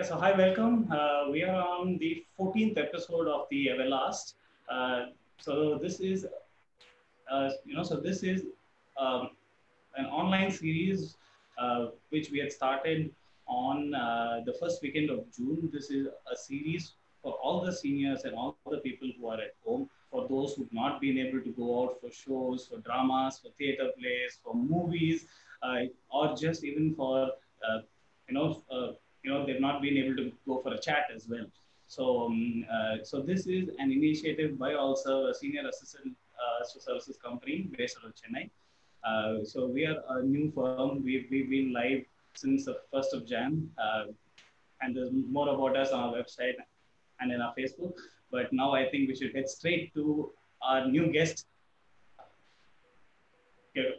so hi, welcome. We are on the 14th episode of the Everlast. So this is, so this is um, an online series which we had started on the first weekend of June. This is a series for all the seniors and all the people who are at home, for those who've not been able to go out for shows, for dramas, for theater plays, for movies, or just even for you know uh, they've not been able to go for a chat as well. So this is an initiative by also a senior assistant services company based out of Chennai. So we are a new firm. We've been live since the 1st of Jan, and there's more about us on our website and in our Facebook. But now I think we should head straight to our new guest. Okay.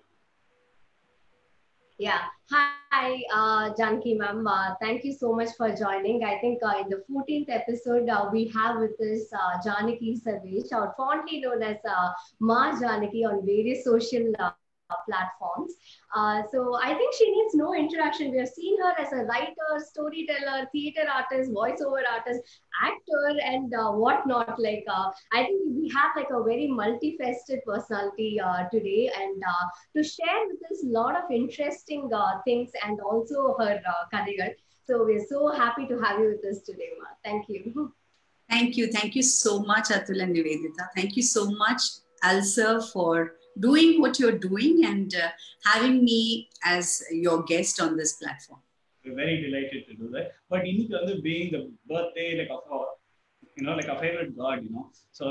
Yeah. Hi, Janki ma'am. Thank you so much for joining. I think in the 14th episode, we have with us Janaki Sarvesh, or fondly known as Ma Janaki on various social platforms. So I think she needs no introduction. We have seen her as a writer, storyteller, theater artist, voiceover artist, actor, and whatnot. I think we have like a very multifaceted personality today, and to share with us a lot of interesting things and also her career. So we're so happy to have you with us today, Ma. Thank you. Thank you. Thank you so much, Atul and Nivedita. Thank you so much, Alsa, for doing what you're doing and having me as your guest on this platform. We're very delighted to do that. But Iniki being the birthday like of our, like a favorite god, So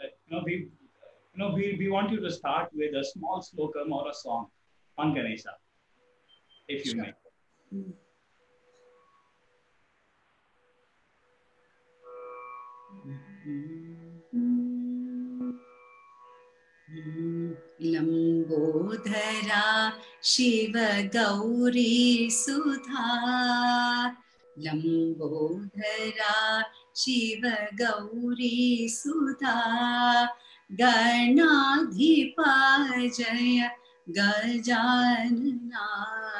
we want you to start with a small slokam or a song on Ganesha, if you may. Lambodhara Shiva Gauri Sudha, Lambodhara Shiva Gauri Sudha, Ganadhipa Jaya Gajanana,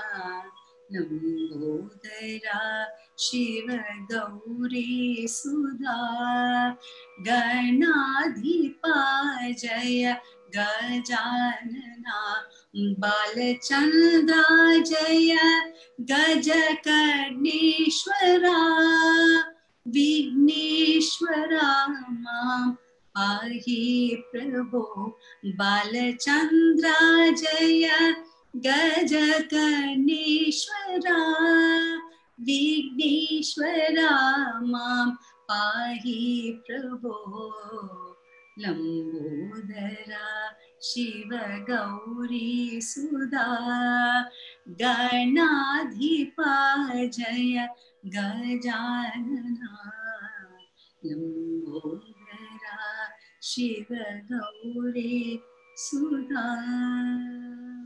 Lambodhara Shiva Gauri Sudha, Ganadhipa Jaya Gajanana, Balachandra Jaya Gajakarneshwara, Vigneshwara Mam Pahi Prabhu, Balachandra Jaya Gajakarneshwara, Vigneshwara Mam Pahi Prabhu, Lambodhara Shiva Gauri Sudha, Ganadhipa Jaya Gajanana, Lambodhara Shiva Gauri Sudha.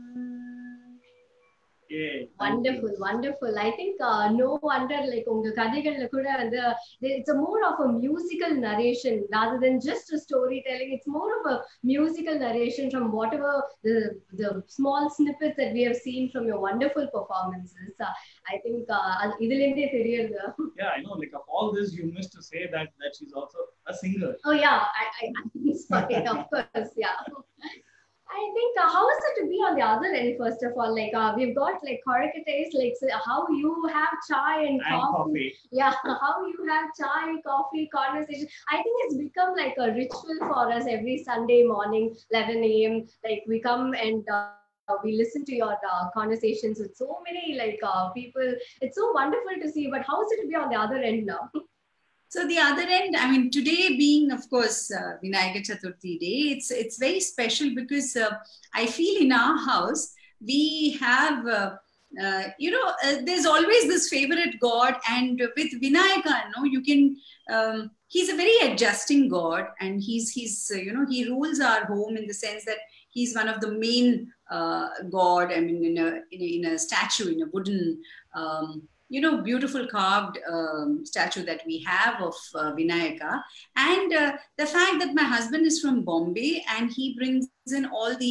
Yeah, wonderful, wonderful. I think no wonder like unga kadaigalல கூட வந்து it's a more of a musical narration rather than just a storytelling. It's more of a musical narration from whatever the small snippets that we have seen from your wonderful performances. I think idilende theriyudhu. Yeah, I know. Like of all this, you missed to say that she's also a singer. Oh yeah, I'm sorry. Of course, yeah. I think how is it to be on the other end? First of all, like we've got like Horicatays, like so how you have chai and coffee. Yeah, how you have chai, coffee, conversation. I think it's become like a ritual for us every Sunday morning, 11 a.m. Like we come and we listen to your conversations with so many like people. It's so wonderful to see. But how is it to be on the other end now? So the other end, I mean, today being, of course, Vinayaka Chaturthi Day, it's very special because I feel in our house, we have, there's always this favorite God, and with Vinayaka, you can, he's a very adjusting God, and he's he rules our home in the sense that he's one of the main God, I mean, in a statue, in a wooden, beautiful carved statue that we have of Vinayaka. And the fact that my husband is from Bombay and he brings in all the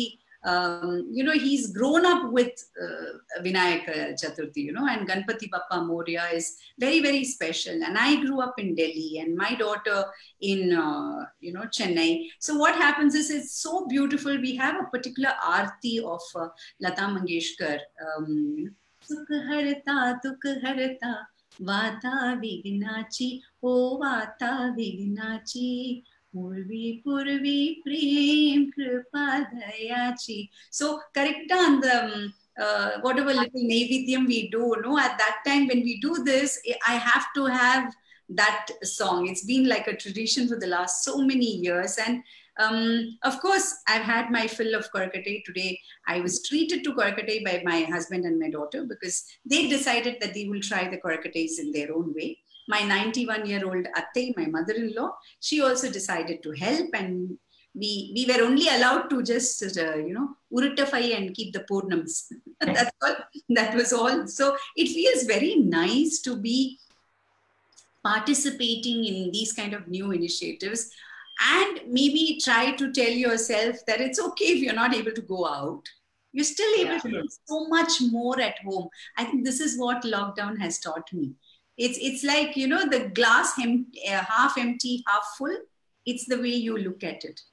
he's grown up with Vinayaka Chaturthi, and Ganpati Bappa Moria is very, very special. And I grew up in Delhi and my daughter in, Chennai. So what happens is it's so beautiful. We have a particular aarti of Lata Mangeshkar. Sukh harta, Vata Vignachi, O Vata Vignachi. Purvi Purvi Prem Kripa Dayachi. So, correct on the whatever little Naividyam we do, at that time when we do this, I have to have that song. It's been like a tradition for the last so many years. And of course, I've had my fill of Korakattai. Today, I was treated to Korakattai by my husband and my daughter because they decided that they will try the Korakattais in their own way. My 91-year-old Atte, my mother-in-law, she also decided to help, and we were only allowed to just, uruttafai and keep the purnams. That's all. That was all. So it feels very nice to be participating in these kind of new initiatives, and maybe try to tell yourself that it's okay if you're not able to go out. You're still able to do so much more at home. I think this is what lockdown has taught me. It's like, the glass half empty, half full. It's the way you look at it.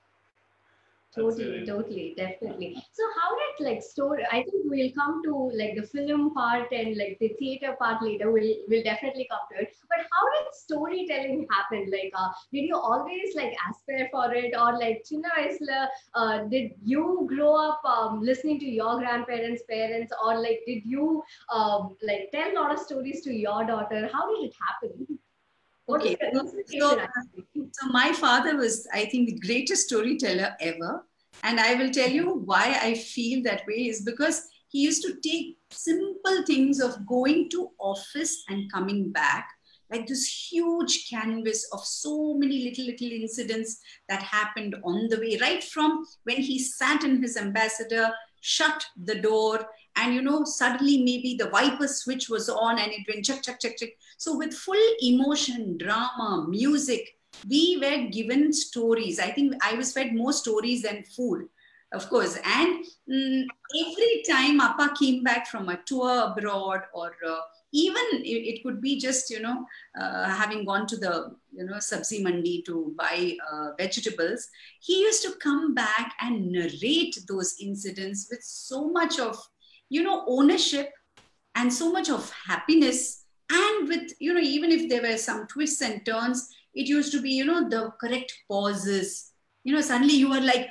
Totally, definitely. So how did story? I think we'll come to the film part and the theater part later. We'll definitely come to it. But how did storytelling happen? Did you always aspire for it, or chinna vayasula, did you grow up listening to your grandparents, parents, or did you tell a lot of stories to your daughter? How did it happen? Okay, so my father was, I think, the greatest storyteller ever. And I will tell you why I feel that way is because he used to take simple things of going to office and coming back, like this huge canvas of so many little incidents that happened on the way, right from when he sat in his ambassador, shut the door, and suddenly maybe the wiper switch was on and it went check. So with full emotion, drama, music, we were given stories. I think I was fed more stories than food, of course. And every time Appa came back from a tour abroad, or even it could be just, having gone to the, Sabzi Mandi to buy vegetables, he used to come back and narrate those incidents with so much of, ownership and so much of happiness. And with, even if there were some twists and turns, it used to be, the correct pauses. Suddenly you are like,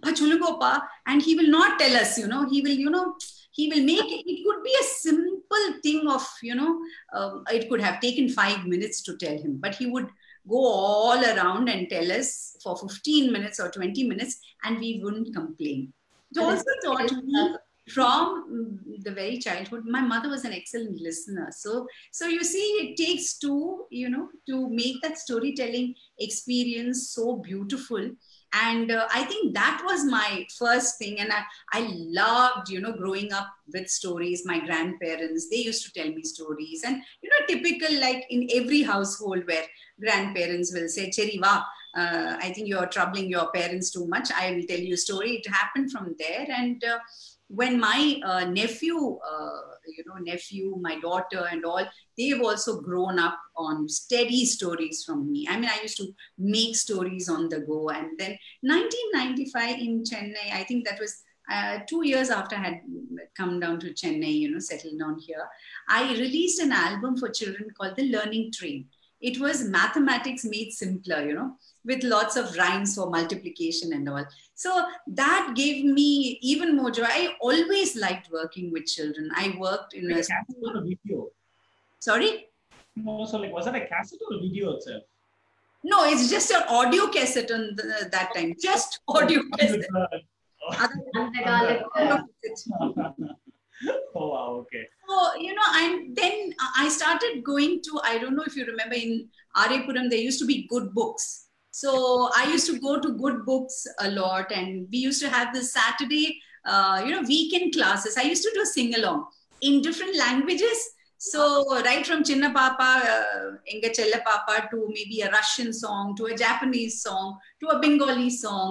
and he will not tell us, he will, he will make it could be a simple thing of, it could have taken 5 minutes to tell him, but he would go all around and tell us for 15 minutes or 20 minutes, and we wouldn't complain. It also taught me from the very childhood. My mother was an excellent listener. So you see, it takes two, to make that storytelling experience so beautiful. And I think that was my first thing. And I loved, growing up with stories. My grandparents, they used to tell me stories. And, typical, like in every household where grandparents will say, Cheri va, I think you're troubling your parents too much. I will tell you a story. It happened from there. And when my nephew, my daughter and all, they've also grown up on steady stories from me. I mean, I used to make stories on the go. And then 1995 in Chennai, I think that was 2 years after I had come down to Chennai, settled down here, I released an album for children called The Learning Train. It was mathematics made simpler, with lots of rhymes for multiplication and all. So that gave me even more joy. I always liked working with children. I worked in a cassette or a video. Sorry? No, so was that a cassette or a video itself? No, it's just an audio cassette on that time. Just audio cassette. Oh, wow, okay. So, and then I started going to, I don't know if you remember, in Arepuram, there used to be Good Books. So I used to go to Good Books a lot, and we used to have this Saturday, weekend classes. I used to do sing-along in different languages. So right from Chinna Papa, Enga Chella Papa, to maybe a Russian song, to a Japanese song, to a Bengali song.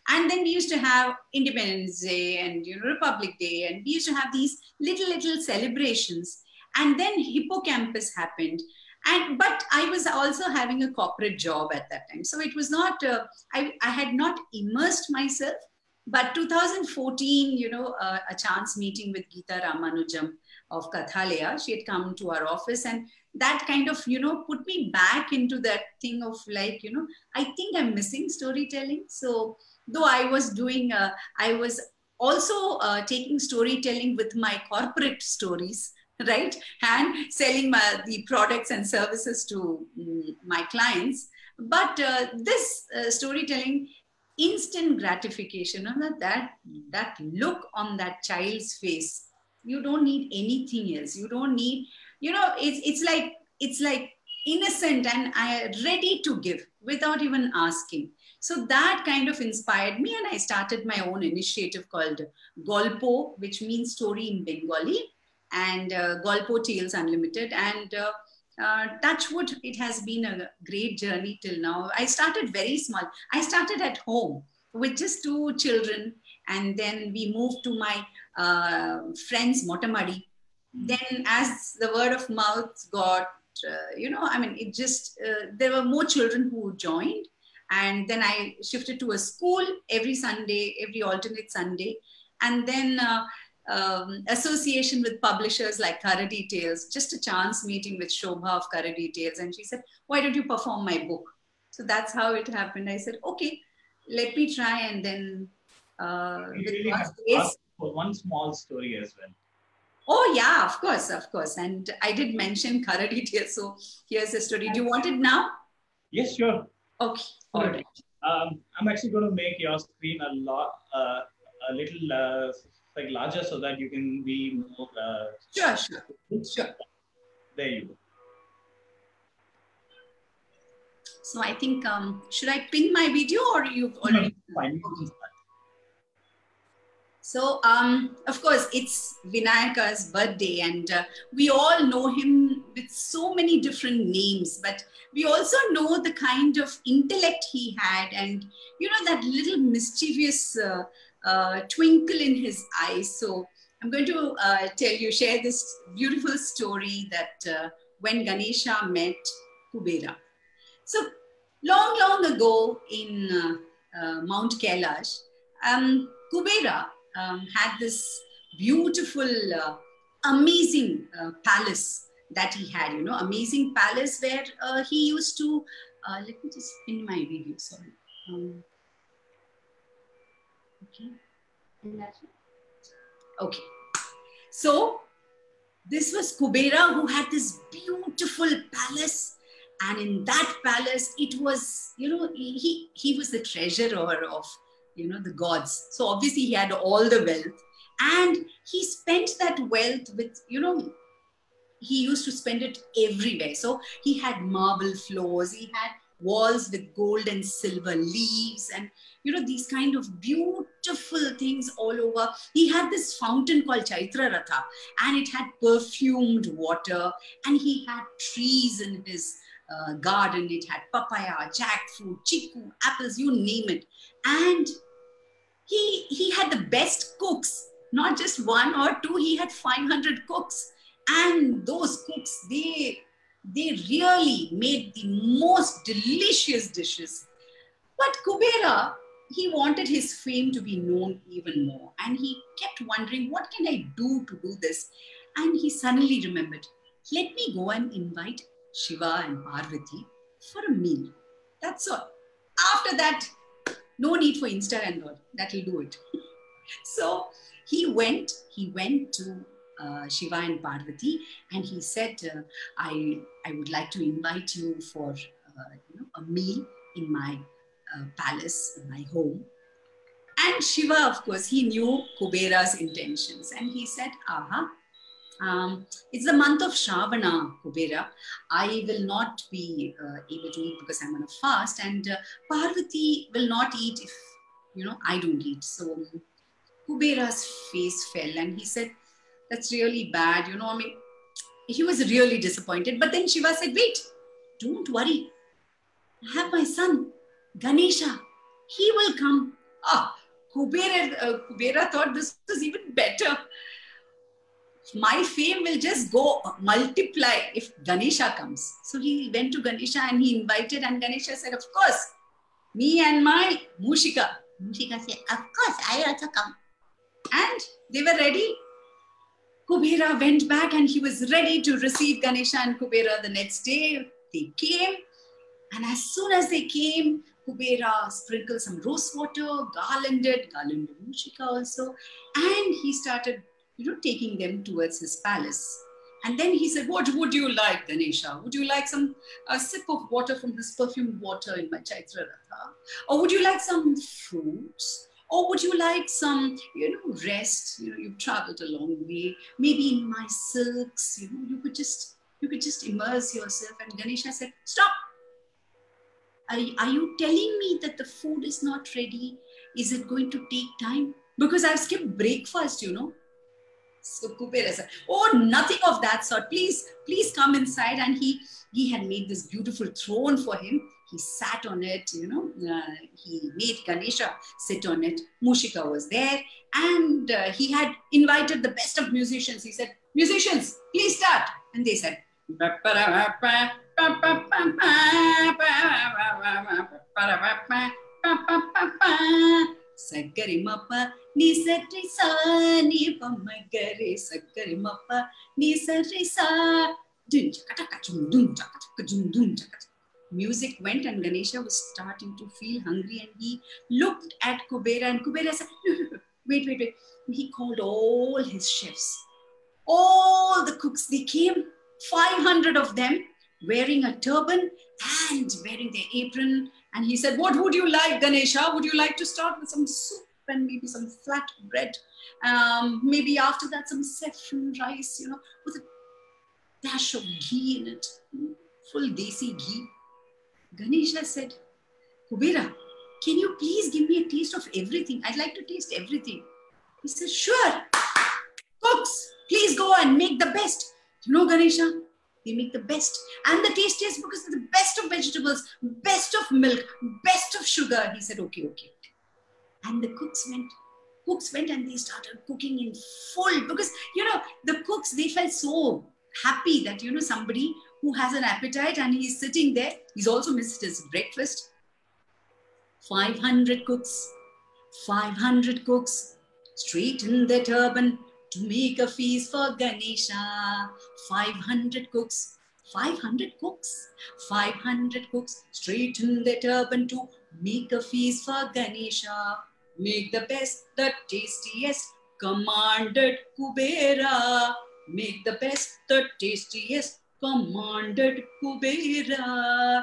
And then we used to have Independence Day and, you know, Republic Day, and we used to have these little celebrations. And then Hippocampus happened. But I was also having a corporate job at that time. So it was not, I had not immersed myself. But 2014, you know, a chance meeting with Geeta Ramanujam of Kathalaya, she had come to our office, and that kind of, you know, put me back into that thing of like, you know, I think I'm missing storytelling. So though I was doing, I was also taking storytelling with my corporate stories, right? And selling the products and services to my clients. But this storytelling, instant gratification, that look on that child's face, you don't need anything else. You don't need, you know, it's like innocent and ready to give without even asking. So that kind of inspired me, and I started my own initiative called Golpo, which means story in Bengali, and Golpo Tales Unlimited. And touchwood, it has been a great journey till now. I started very small. I started at home with just 2 children, and then we moved to my friend's Motamadi. Then as the word of mouth got, you know, I mean, it just, there were more children who joined. And then I shifted to a school every Sunday, every alternate Sunday. And then association with publishers like Kharadi Tales, just a chance meeting with Shobha of Kharadi Tales. And she said, why don't you perform my book? So that's how it happened. I said, okay, let me try. And then You really have to ask for one small story as well. Oh yeah, of course. And I did mention Kharadi Tales. So here's a story. Do you want it now? Yes, sure. Okay. All right. I'm actually going to make your screen a little like larger so that you can be more. Sure. There you go. So I think, should I pin my video or you've already? No, fine. So, of course, it's Vinayaka's birthday, and we all know him with so many different names, but we also know the kind of intellect he had, and, you know, that little mischievous twinkle in his eyes. So I'm going to share this beautiful story that when Ganesha met Kubera. So long ago in Mount Kailash, Kubera had this beautiful, amazing palace that he had, you know, amazing palace where he used to, let me just pin my video, sorry. Okay. So this was Kubera, who had this beautiful palace. And in that palace, it was, you know, he was the treasurer of, you know, the gods. So obviously he had all the wealth, and he spent that wealth with, you know, he used to spend it everywhere. So he had marble floors, he had walls with gold and silver leaves, and, you know, these kind of beautiful things all over. He had this fountain called Chaitra Ratha, and it had perfumed water, and he had trees in his garden. It had papaya, jackfruit, chiku, apples, you name it. And he had the best cooks, not just 1 or 2, he had 500 cooks. And those cooks, they really made the most delicious dishes. But Kubera, he wanted his fame to be known even more. And he kept wondering, what can I do to do this? And he suddenly remembered, let me go and invite Shiva and Parvati for a meal. That's all. After that, no need for Insta and all. That'll do it. So he went to Shiva and Parvati, and he said, I would like to invite you for you know, a meal in my palace, in my home. And Shiva, of course, he knew Kubera's intentions, and he said, it's the month of Shravana, Kubera. I will not be able to eat because I'm on a fast, and Parvati will not eat if, you know, I don't eat. So Kubera's face fell, and he said, that's really bad, you know, I mean, he was really disappointed. But then Shiva said, wait, don't worry. I have my son, Ganesha. He will come Kubera thought this was even better. My fame will just go multiply if Ganesha comes. So he went to Ganesha and he invited, and Ganesha said, of course, me and my Mushika. Mushika said, of course, I also come. And they were ready. Kubera went back and he was ready to receive Ganesha and Kubera the next day. They came, and as soon as they came, Kubera sprinkled some rose water, garlanded Mushika also, and he started, taking them towards his palace. And then he said, what would you like, Ganesha? Would you like a sip of water from this perfumed water in my Chaitra Ratha? Or would you like some fruits? Or would you like some, rest? You've traveled a long way. Maybe in my silks, you could just immerse yourself. And Ganesha said, stop. Are you telling me that the food is not ready? Is it going to take time? Because I've skipped breakfast, So Kubera said, oh, nothing of that sort. Please come inside. And he had made this beautiful throne for him. He sat on it, he made Ganesha sit on it. Mushika was there. And he had invited the best of musicians. He said, musicians, please start. And they said, Sakari Mappa, ni satri sa, ni pamagare, Sakari Mappa, ni satri sa. Music went and Ganesha was starting to feel hungry, and he looked at Kubera, and Kubera said, wait. He called all his chefs, all the cooks. They came, 500 of them, wearing a turban and wearing their apron. And he said, what would you like, Ganesha? Would you like to start with some soup and maybe some flat bread? Maybe after that, some saffron rice, with a dash of ghee in it, full desi ghee. Ganesha said, Kubera, can you please give me a taste of everything? I'd like to taste everything. He said, sure. Cooks, please go and make the best. Ganesha, they make the best and the tastiest because they're the best of vegetables, best of milk, best of sugar. He said, okay. And the cooks went and they started cooking in full because, the cooks, they felt so happy that, somebody who has an appetite and he's sitting there, he's also missed his breakfast. 500 cooks, straightened their turban to make a feast for Ganesha. 500 cooks, straightened their turban to make a feast for Ganesha. Make the best, the tastiest, commanded Kubera. Make the best, the tastiest, commanded Kubera.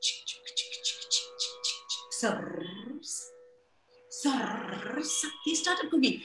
They started cooking.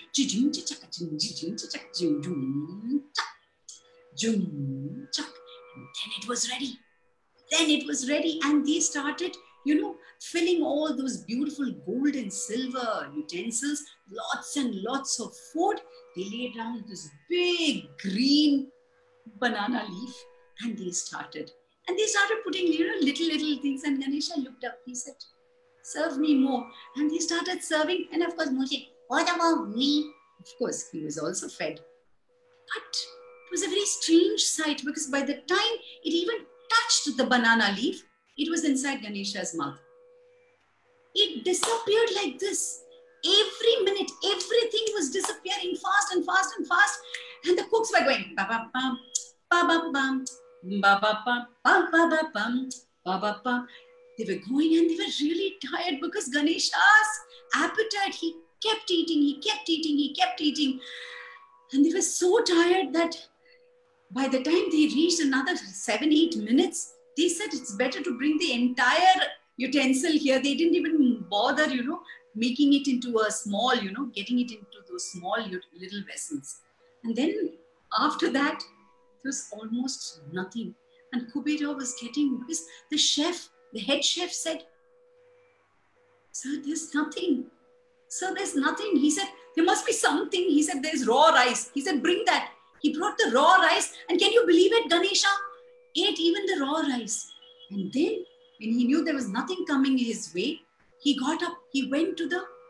And then it was ready. And they started, filling all those beautiful gold and silver utensils, lots and lots of food. They laid down this big green banana leaf and they started putting, little things. And Ganesha looked up. He said, serve me more. And they started serving. And of course, Moshe, what about me? Of course, he was also fed. But it was a very strange sight because by the time it even touched the banana leaf, it was inside Ganesha's mouth. It disappeared like this. Every minute, everything was disappearing fast and fast and fast. And the cooks were going, ba-ba-bum, ba-ba-bum, ba-ba-bum, ba-ba-bum, ba-ba-bum. They were going and they were really tired because Ganesha's appetite, he kept eating. And they were so tired that by the time they reached another 7-8 minutes, they said it's better to bring the entire utensil here. They didn't even bother, making it into a small, getting it into those small little vessels. And then after that, there was almost nothing. And Kubera was getting, because the head chef said, Sir, there's nothing. He said, there must be something. He said, there's raw rice. He said, bring that. He brought the raw rice. And can you believe it? Ganesha ate even the raw rice. And then when he knew there was nothing coming his way, he got up, he went to the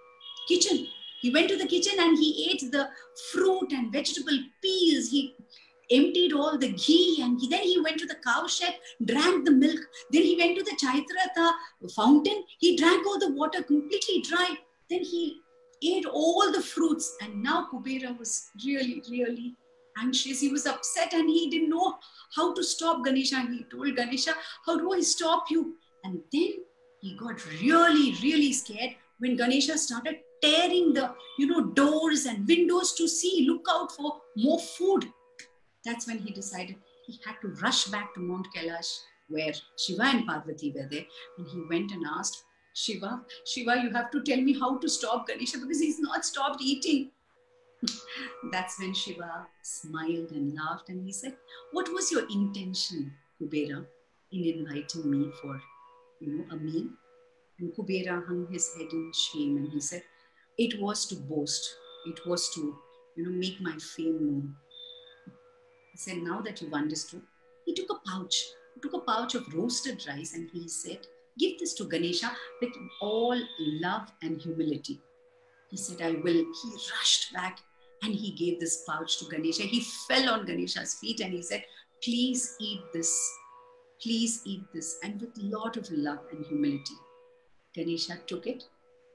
kitchen. He went to the kitchen and he ate the fruit and vegetable peels. He emptied all the ghee, and then he went to the cow shed, drank the milk. Then he went to the Chaitrata fountain. He drank all the water completely dry. Then he ate all the fruits. And now Kubera was really, really anxious. He was upset and he didn't know how to stop Ganesha. And he told Ganesha, how do I stop you? And then he got really, really scared when Ganesha started tearing the, doors and windows to see, look out for more food. That's when he decided he had to rush back to Mount Kailash, where Shiva and Parvati were there. And he went and asked Shiva, you have to tell me how to stop Ganesha because he's not stopped eating. That's when Shiva smiled and laughed and he said, what was your intention, Kubera, in inviting me for, a meal? And Kubera hung his head in shame and he said, it was to boast. It was to, make my fame known. He said, now that you've understood, he took a pouch of roasted rice and he said, give this to Ganesha with all love and humility. He said, I will. He rushed back and he gave this pouch to Ganesha. He fell on Ganesha's feet and he said, please eat this. Please eat this. And with a lot of love and humility, Ganesha took it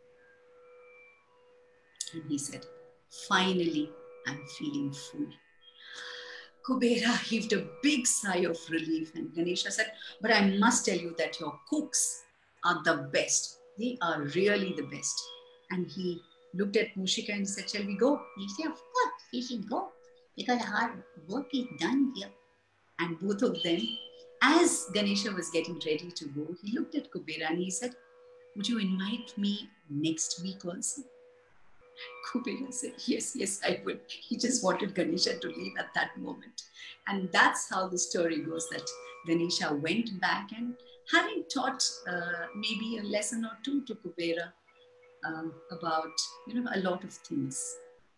and he said, finally, I'm feeling full. Kubera heaved a big sigh of relief and Ganesha said, but I must tell you that your cooks are the best. They are really the best. And he looked at Mushika and said, shall we go? He said, of course, we should go because our work is done here. And both of them, as Ganesha was getting ready to go, he looked at Kubera and he said, would you invite me next week also? Kubera said, yes, I would. He just wanted Ganesha to leave at that moment. And that's how the story goes, that Ganesha went back and having taught maybe a lesson or two to Kubera about, a lot of things.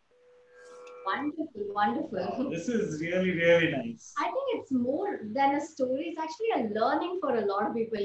Wonderful. This is really, really nice. I think it's more than a story. It's actually a learning for a lot of people.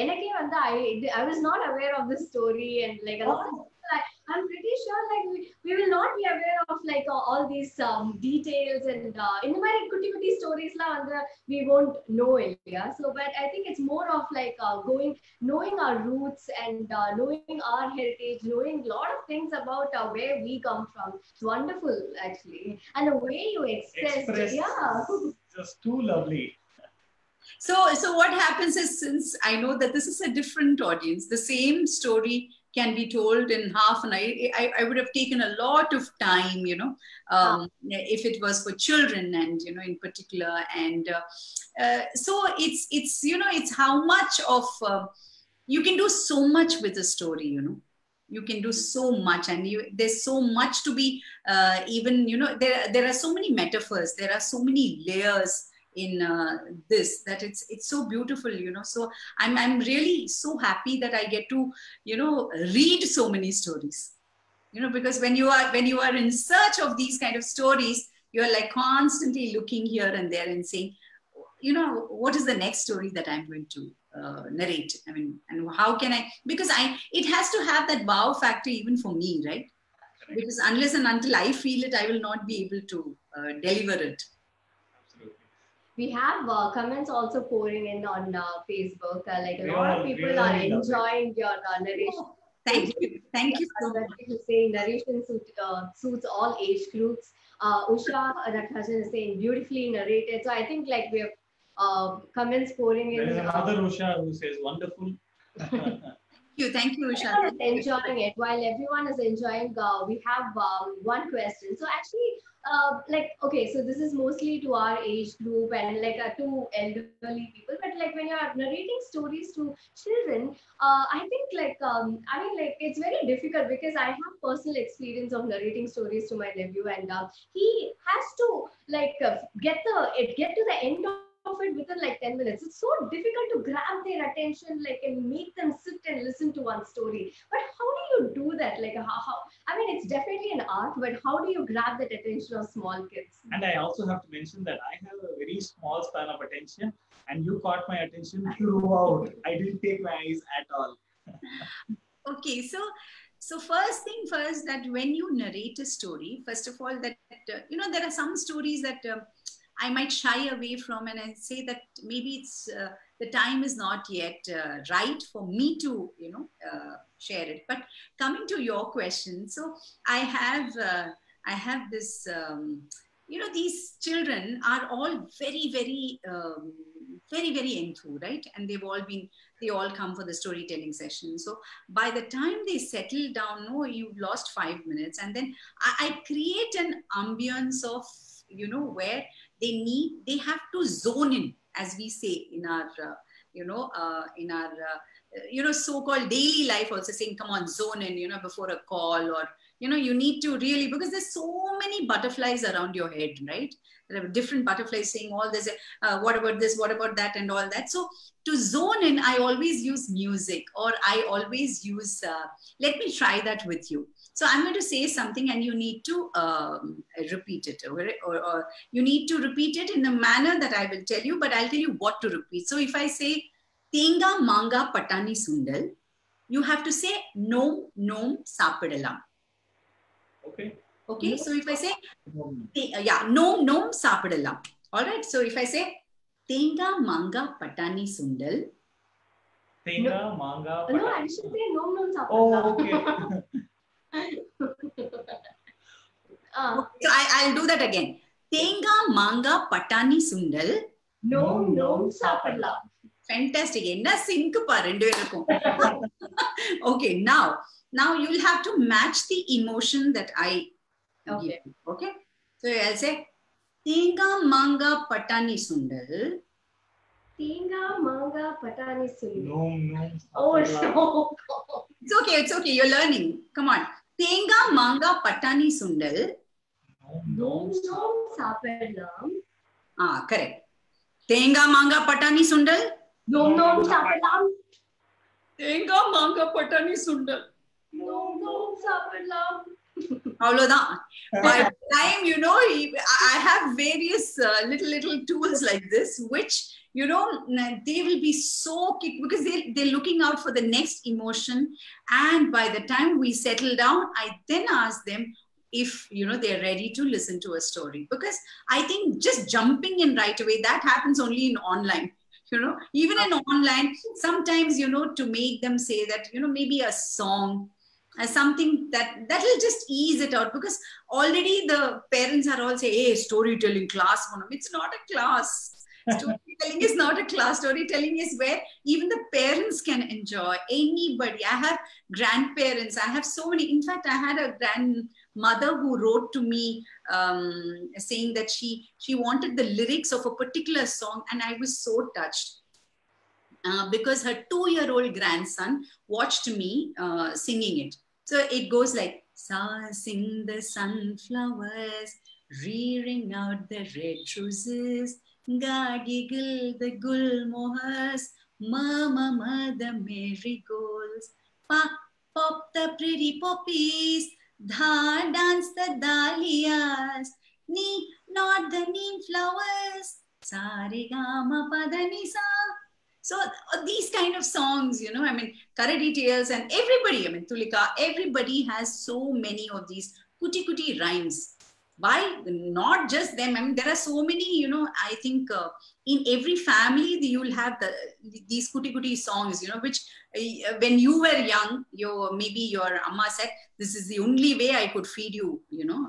I was not aware of this story, and like a lot of people, I'm pretty sure we will not be aware of all these details and in the kutti stories we won't know it. Yeah. So, but I think it's more of knowing our roots and knowing our heritage, knowing a lot of things about where we come from. It's wonderful actually, and the way you expressed, yeah, just too lovely. So what happens is, since I know that this is a different audience, the same story can be told in half an hour. I would have taken a lot of time, if it was for children and, in particular. And so it's how much of, you can do so much with a story, you can do so much, and there's so much to be, there are so many metaphors, there are so many layers in this, that it's so beautiful, so I'm really so happy that I get to read so many stories, because when you are in search of these kind of stories, you're constantly looking here and there and saying, what is the next story that I'm going to narrate? I mean, and how can I, because it has to have that wow factor even for me, right? Because unless and until I feel it, I will not be able to deliver it. We have comments also pouring in on Facebook. A lot of people are enjoying your narration. Thank you so much. People saying narration suits all age groups. Usha Rathajan is saying beautifully narrated. So I think we have comments pouring in. There is another Usha who says wonderful. Thank you, Usha. Everyone is enjoying it. While everyone is enjoying, we have one question. So actually, okay, so this is mostly to our age group and to elderly people. But when you are narrating stories to children, I think it's very difficult because I have personal experience of narrating stories to my nephew, and he has to get to the end of it within 10 minutes. It's so difficult to grab their attention and make them sit and listen to one story. But how do you do that? It's definitely an art, but how do you grab that attention of small kids? And I also have to mention that I have a very small span of attention, and you caught my attention throughout. I didn't take my eyes at all. Okay, so So first thing first, that when you narrate a story, first of all, that there are some stories that I might shy away from, and I say that maybe it's the time is not yet right for me to share it. But coming to your question, so I have this these children are all very very very enthused, right? And they all come for the storytelling session. So by the time they settle down, no, you've lost 5 minutes, and then I create an ambience of where they have to zone in, as we say in our so-called daily life, also saying, come on, zone in, before a call, or you need to really, because there's so many butterflies around your head, right? There are different butterflies saying all this, what about this, what about that, and all that. So to zone in, I always use music, or I always use, let me try that with you. So I'm going to say something and you need to repeat it, or you need to repeat it in a manner that I will tell you, but I'll tell you what to repeat. So if I say, Tenga manga patani sundal, you have to say, nom nom sapadalam. Okay, so if I say, nom nom sapadalam. All right, so if I say, Tenga manga patani sundal. Tenga manga patani. No, I should say nom nom sapadalam. Oh, okay. So I'll do that again. Tenga manga patani sundal. Nom nom sapadalam. Fantastic. Enna sync pa rendu verukum. Okay, now you'll have to match the emotion that I give. Okay. So I'll say, Tenga manga patani sundal. Tenga manga patani sundal. No. Oh, no. It's okay. You're learning. Come on. Tenga manga patani sundal. Nom nom sapadalam. Correct. Tenga manga patani sundal. Nom nom sapadalam. Tenga manga patani sundal. Nom nom sapadalam. By the time, I have various little tools like this, which, they will be so kicked because they're looking out for the next emotion. And by the time we settle down, I then ask them if, they're ready to listen to a story. Because I think just jumping in right away, that happens only in online. Even in online, sometimes, to make them say that, maybe a song, something that will just ease it out, because already the parents are all saying, hey, storytelling class. It's not a class. Storytelling is not a class. Storytelling is where even the parents can enjoy. Anybody. I have grandparents. I have so many. In fact, I had a grandmother who wrote to me saying that she wanted the lyrics of a particular song, and I was so touched. Because her 2-year-old grandson watched me singing it. So it goes like, Sa sing the sunflowers, rearing out the red roses, Ga giggle the gul mohas, ma the marigolds, pa pop the pretty poppies, dha dance the dahlias, ni nod the neem flowers, sa re ga ma pa da ni sa. So these kind of songs, Karadi Tales and everybody, Tulika, everybody has so many of these kuti rhymes. Why? Not just them. There are so many, I think in every family, you will have these kuti songs, which when you were young, maybe your amma said, this is the only way I could feed you,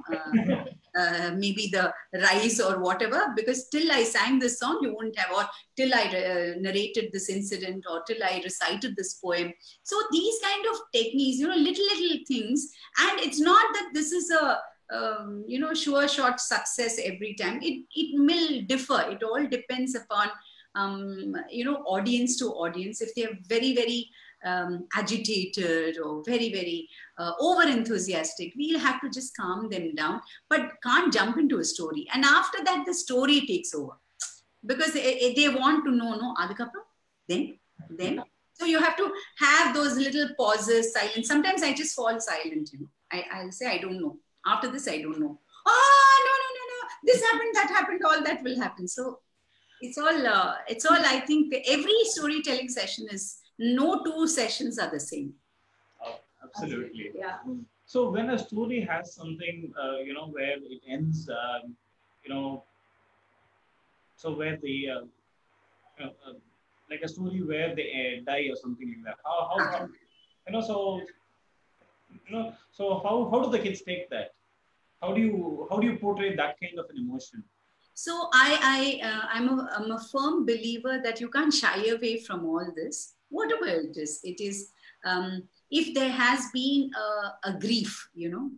maybe the rice or whatever, because till I sang this song, you wouldn't have, or till I narrated this incident, or till I recited this poem. So these kind of techniques, little things. And it's not that this is a, sure shot success every time. It will differ. It all depends upon, audience to audience. If they're very, very agitated or very, very over enthusiastic, we'll have to just calm them down, but can't jump into a story. And after that, the story takes over, because they want to know, no, adukapram, then. So you have to have those little pauses, silence. Sometimes I just fall silent, I'll say, I don't know. After this, I don't know. No. This happened, that happened, all that will happen. So it's all, I think every storytelling session is, no 2 sessions are the same. Absolutely. Yeah. So when a story has something, where it ends, you know, so where the, uh, uh, like a story where they die or something like that. How so how do the kids take that? How do you portray that kind of an emotion? So I'm a firm believer that you can't shy away from all this, whatever it is. It is if there has been a grief,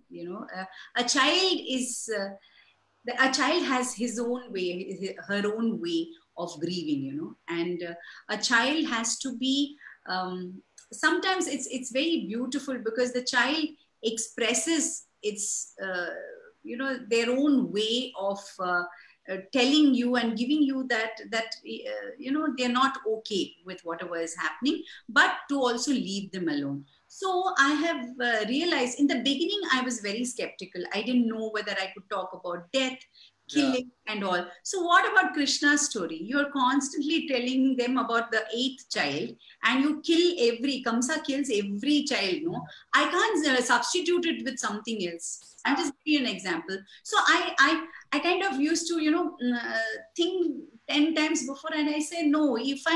a child is a child has his own way, her own way of grieving, and a child has to be. Sometimes it's very beautiful because the child expresses its their own way of telling you and giving you that they're not okay with whatever is happening, but to also leave them alone. So I have realized in the beginning I was very skeptical. I didn't know whether I could talk about death, killing, and all. So what about Krishna's story? You're constantly telling them about the eighth child, and you kill Kamsa kills every child. No, I can't substitute it with something else. I'm just giving you an example. So I kind of used to think 10 times before, and I say no.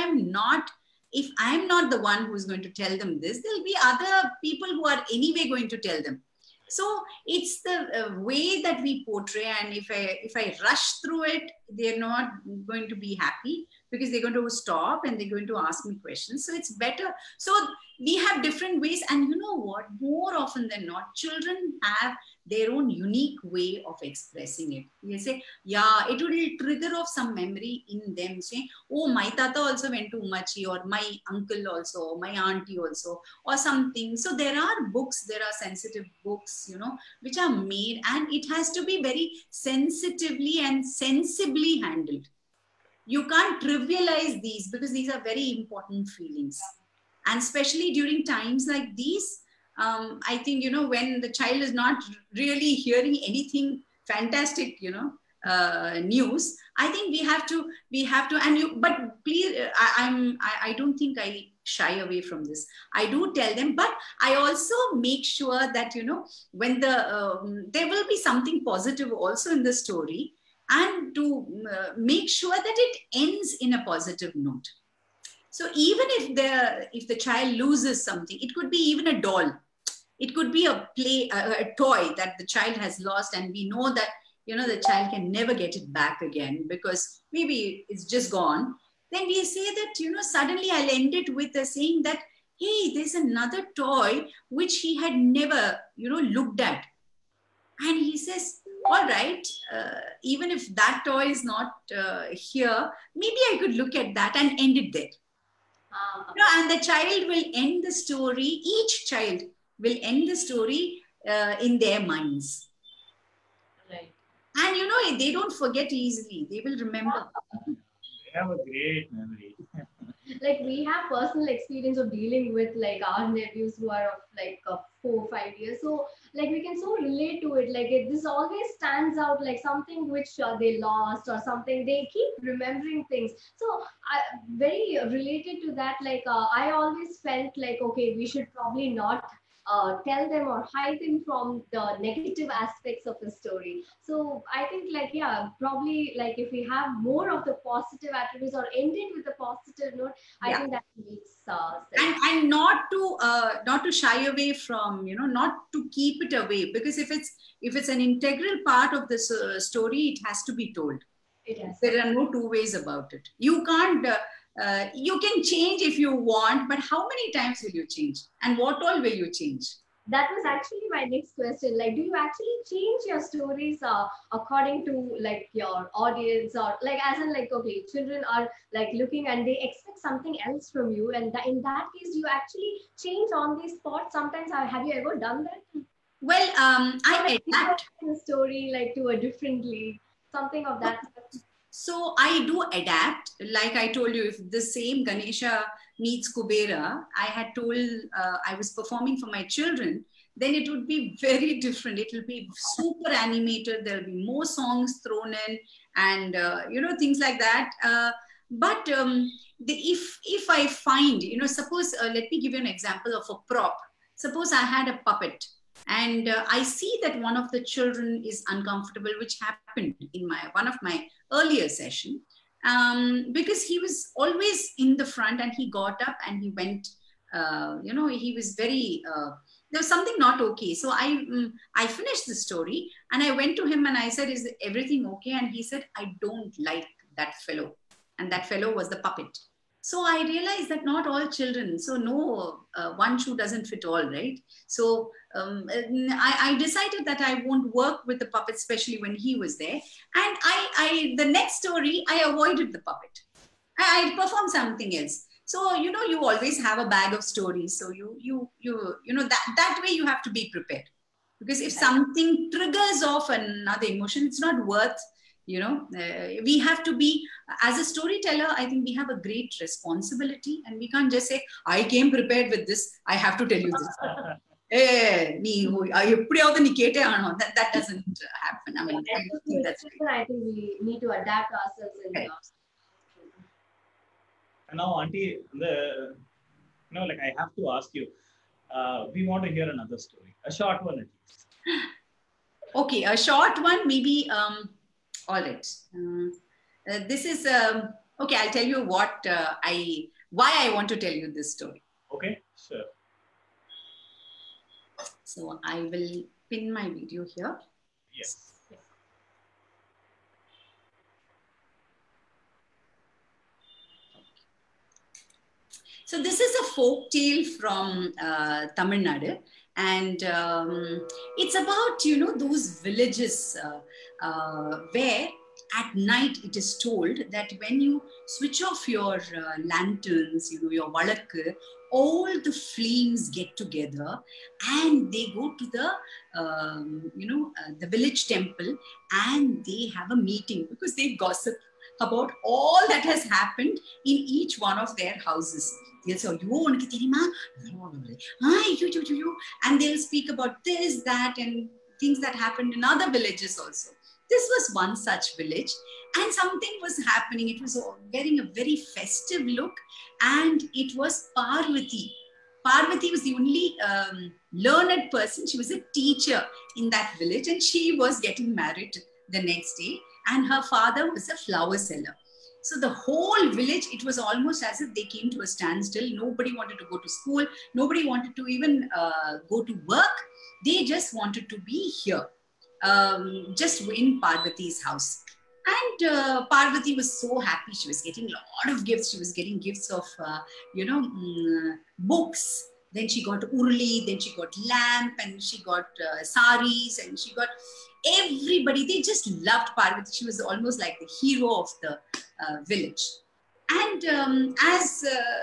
If I'm not the one who's going to tell them this, there'll be other people who are anyway going to tell them. So it's the way that we portray, and if I rush through it, they're not going to be happy because they're going to stop and they're going to ask me questions. So it's better. So we have different ways, and you know what? More often than not, children have their own unique way of expressing it. You say, yeah, it will trigger off some memory in them, saying, oh, my tata also went to Umachi, or my uncle also, or my auntie also, or something. So there are books, there are sensitive books, which are made, and it has to be very sensitively and sensibly handled. You can't trivialize these because these are very important feelings. And especially during times like these, I think, when the child is not really hearing anything fantastic, news, I think we have to, but please, I don't think I shy away from this. I do tell them, but I also make sure that, when there will be something positive also in the story, and to make sure that it ends in a positive note. So even if the child loses something, it could be even a doll. It could be a toy that the child has lost, and we know that, the child can never get it back again because maybe it's just gone. Then we say that, suddenly I'll end it with a saying that, hey, there's another toy which he had never, looked at. And he says, all right, even if that toy is not here, maybe I could look at that and end it there. And the child will end the story, each child will end the story in their minds. Right. And they don't forget easily. They will remember. They have a great memory. Like we have personal experience of dealing with like our nephews who are of like 4 or 5 years. So like we can so relate to it. Like this always stands out like something which they lost or something. They keep remembering things. So very related to that. Like I always felt like, okay, we should probably not tell them or hide them from the negative aspects of the story. So I think like, yeah, probably like if we have more of the positive attributes or end it with a positive note, I think that makes sense. And not to shy away from, not to keep it away, because if it's an integral part of the story, it has to be told. There are no two ways about it. You can't, you can change if you want, but how many times will you change? And what all will you change? That was actually my next question. Like, do you actually change your stories according to like your audience, or like as in like, okay, children are like looking and they expect something else from you, and in that case, do you actually change on the spot? Sometimes, have you ever done that? Well, I adapt the story like to a differently, something of that. So I do adapt. Like I told you, if the same Ganesha meets Kubera, I had told I was performing for my children, then it would be very different. It will be super animated. There will be more songs thrown in, and things like that. But if I find, suppose let me give you an example of a prop. Suppose I had a puppet and I see that one of the children is uncomfortable, which happened in one of my earlier session, because he was always in the front and he got up and he went, he was very, there was something not okay. So I finished the story and I went to him and I said, is everything okay? And he said, I don't like that fellow. And that fellow was the puppet. So I realized that not all children, so no, one shoe doesn't fit all, right? So I decided that I won't work with the puppet, especially when he was there. And the next story, I avoided the puppet. I performed something else. So, you always have a bag of stories. So that way you have to be prepared. Because if something triggers off another emotion, it's not worth, we have to be, as a storyteller, I think we have a great responsibility and we can't just say, I came prepared with this, I have to tell you this. That doesn't happen. I mean, I think we need to adapt ourselves in right. And now, Auntie, I have to ask you, we want to hear another story, a short one at least. Okay, a short one, maybe. All right. This is okay. I'll tell you why I want to tell you this story. Okay, sure. So I will pin my video here. Yes. So this is a folk tale from Tamil Nadu, and it's about those villages where at night it is told that when you switch off your lanterns, your valakku, all the flames get together and they go to the village temple and they have a meeting because they gossip about all that has happened in each one of their houses. They'll say, and they'll speak about this, that, and things that happened in other villages also. This was one such village and something was happening. It was wearing a very festive look and it was Parvati. Parvati was the only learned person. She was a teacher in that village and she was getting married the next day and her father was a flower seller. So the whole village, it was almost as if they came to a standstill. Nobody wanted to go to school. Nobody wanted to even go to work. They just wanted to be here. Just in Parvati's house. And Parvati was so happy. She was getting a lot of gifts. She was getting gifts of, books. Then she got urli, then she got lamp, and she got saris, and she got everybody. They just loved Parvati. She was almost like the hero of the village. And as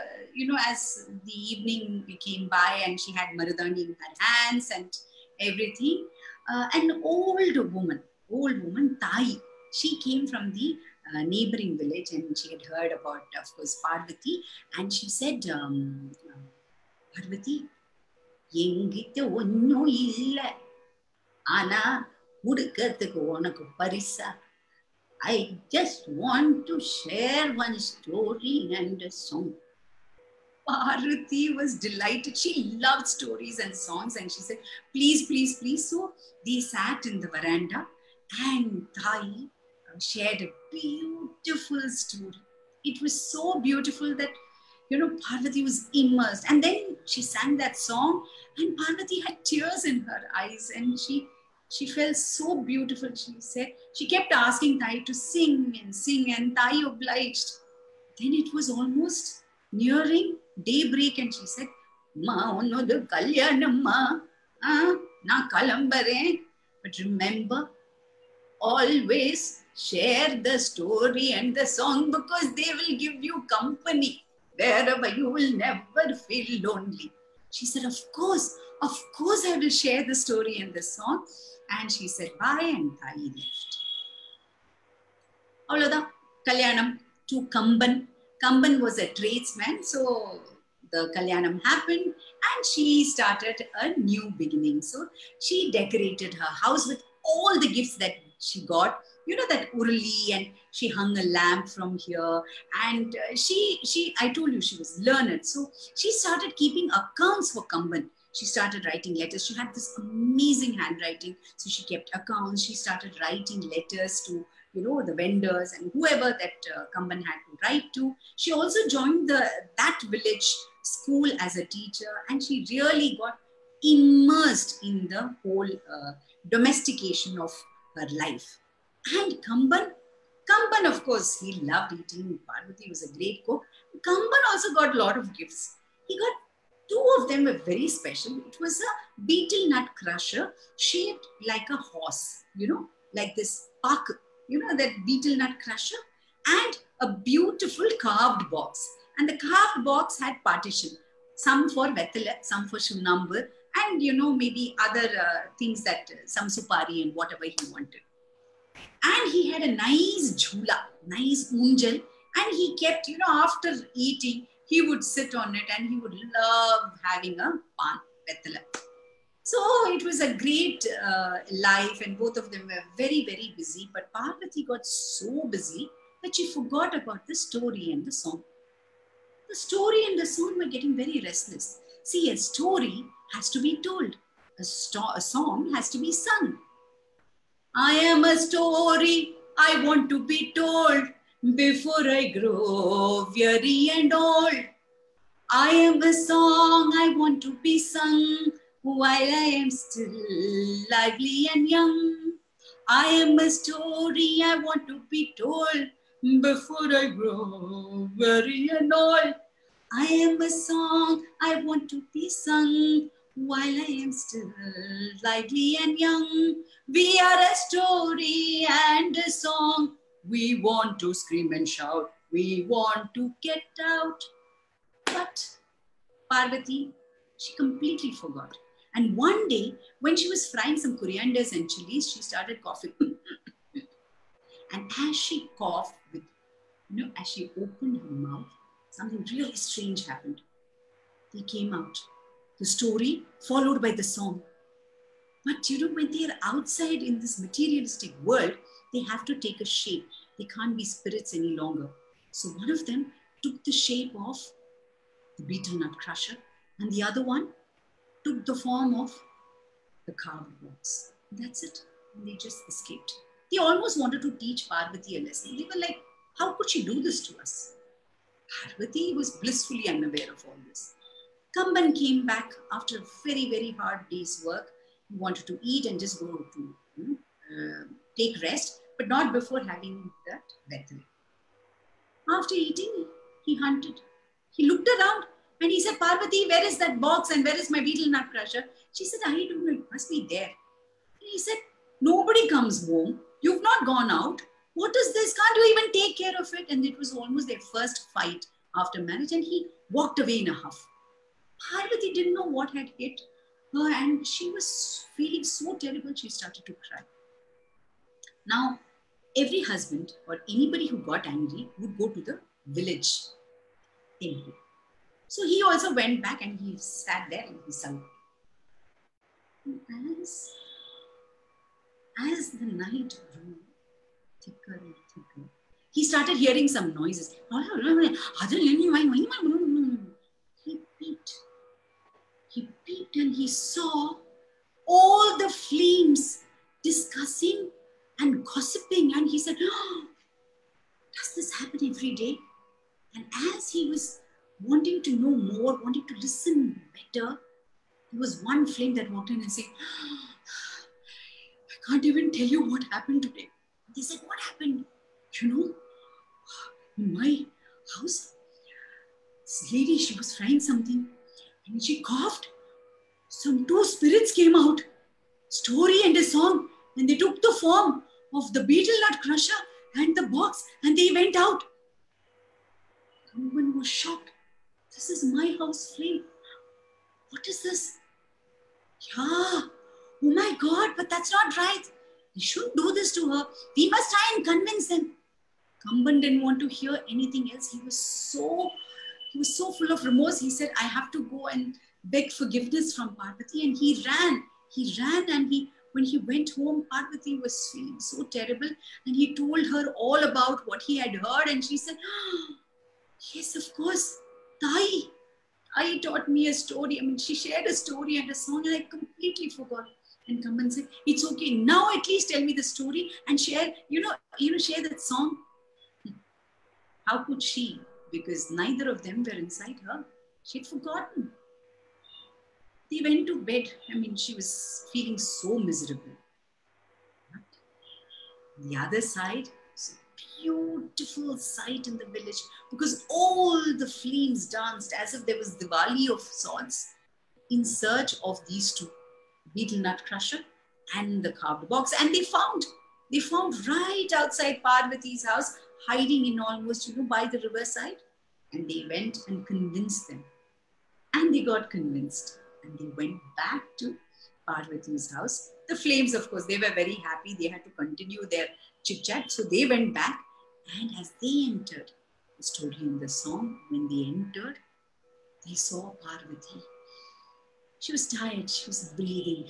the evening came by and she had Maridani in her hands and everything, an old woman, Tai, she came from the neighboring village and she had heard about, of course, Parvati. And she said, Parvati, எங்கிட்ட ஒன்னும் இல்ல ஆனா உடுக்கிறதுக்கு உனக்கு பரிசா. I just want to share one story and a song. Parvati was delighted. She loved stories and songs and she said, please, please, please. So they sat in the veranda and Tai shared a beautiful story. It was so beautiful that, Parvati was immersed. And then she sang that song and Parvati had tears in her eyes and she felt so beautiful. She said, she kept asking Tai to sing and Tai obliged. Then it was almost nearing daybreak and she said, Ma, unnodhu kalyanamma, na kalambare. But remember, always share the story and the song because they will give you company. Wherever you will never feel lonely. She said, of course I will share the story and the song. And she said, bye, and Tai left. Avloda, Kalyanam to Kamban. Kamban was a tradesman, so the Kalyanam happened and she started a new beginning. So she decorated her house with all the gifts that she got, that urli, and she hung a lamp from here. And I told you she was learned. So she started keeping accounts for Kamban. She started writing letters. She had this amazing handwriting. So she kept accounts. She started writing letters to, the vendors and whoever that Kamban had to write to. She also joined that village school as a teacher, and she really got immersed in the whole domestication of her life. And Kamban, of course, he loved eating. Parvati was a great cook. Kamban also got a lot of gifts. He got 2 of them were very special. It was a beetle nut crusher shaped like a horse, like this pak, that beetle nut crusher, and a beautiful carved box. And the carved box had partition, some for Vettala, some for Shunambur, and maybe other things that some supari and whatever he wanted. And he had a nice jhula, nice unjal, and he kept, after eating, he would sit on it and he would love having a pan, Vettala. So it was a great life, and both of them were very, very busy. But Parvati got so busy that she forgot about the story and the song. The story and the song were getting very restless. See, a story has to be told. A song has to be sung. I am a story I want to be told before I grow weary and old. I am a song I want to be sung while I am still lively and young. I am a story I want to be told before I grow weary and old. I am a song I want to be sung while I am still lively and young. We are a story and a song. We want to scream and shout. We want to get out. But Parvati, she completely forgot. And one day, when she was frying some corianders and chilies, she started coughing. And as she coughed, as she opened her mouth, something really strange happened. They came out. The story followed by the song. But when they are outside in this materialistic world, they have to take a shape. They can't be spirits any longer. So one of them took the shape of the beetle nut crusher, and the other one took the form of the carved box. That's it. And they just escaped. They almost wanted to teach Parvati a lesson. They were like, how could she do this to us? Parvati was blissfully unaware of all this. Kamban came back after a very, very hard day's work. He wanted to eat and just go to take rest, but not before having that Vettala. After eating, he hunted. He looked around and he said, Parvati, where is that box and where is my beetle nut crusher? She said, I don't know, it must be there. And he said, nobody comes home. You've not gone out. What is this? Can't you even take care of it? And it was almost their first fight after marriage, and he walked away in a huff. Parvati didn't know what had hit her, and she was feeling so terrible, she started to cry. Now, every husband or anybody who got angry would go to the village temple. So he also went back and he sat there and he sung. As the night grew thicker and thicker, he started hearing some noises. He peeped and he saw all the flames discussing and gossiping. And he said, oh, does this happen every day? And as he was wanting to know more, wanting to listen better, there was one flame that walked in and said, I can't even tell you what happened today. They said, what happened? In my house, this lady, she was frying something and she coughed. Some 2 spirits came out, story and a song, and they took the form of the beetle nut crusher and the box and they went out. Kamban was shocked. This is my house flame. What is this? Yeah. Oh my God, but that's not right. We shouldn't do this to her. We must try and convince them. Kamban didn't want to hear anything else. He was so full of remorse. He said, I have to go and beg forgiveness from Parvati. And he ran. And when he went home, Parvati was feeling so terrible. And he told her all about what he had heard. And she said, oh, yes, of course. Tai, Ai taught me a story. I mean, she shared a story and a song, and I completely forgot. And come and say, it's okay. Now at least tell me the story and share, share that song. How could she? Because neither of them were inside her. She'd forgotten. They went to bed. I mean, she was feeling so miserable. But the other side, it's a beautiful sight in the village because all the flames danced as if there was Diwali of sorts in search of these two, Beetle Nut Crusher and the carved box. And they found right outside Parvati's house, hiding in almost, by the riverside. And they went and convinced them. And they got convinced. And they went back to Parvati's house. The flames, of course, they were very happy. They had to continue their chit-chat. So they went back. And as they entered, the story in the song, when they entered, they saw Parvati. She was tired. She was breathing.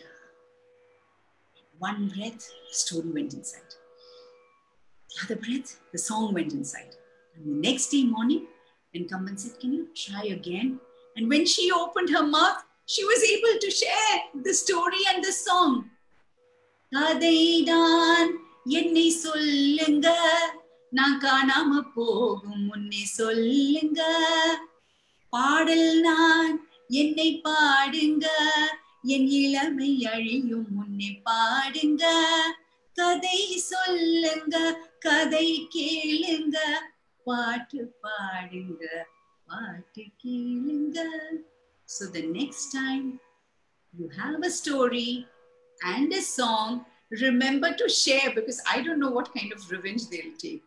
One breath, the story went inside. The other breath, the song went inside. And the next day morning, when Kamban said, can you try again? And when she opened her mouth, she was able to share the story and the song. Kadaidan ennai sollunga நான் காணாம போகும் முன்னே சொல்லுங்க பாடல் நான் என்னை பாடுங்க என் இளமை அழியும் முன்னே பாடுங்க கதை சொல்லுங்க கதை கேளுங்க பாட்டு பாடுங்க பாட்டு கேளுங்க. So the next time you have a story and a song, remember to share, because I don't know what kind of revenge they'll take.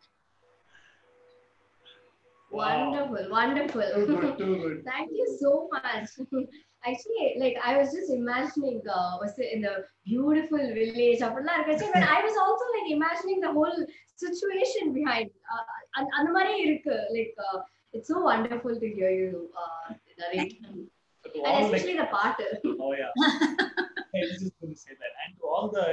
Wow. Wonderful. Too good. Thank you so much. Actually, like I was just imagining was in the beautiful village. But I was also like imagining the whole situation behind. It's so wonderful to hear you narrate. And especially the part. Oh yeah. I was just going to say that. And to all the,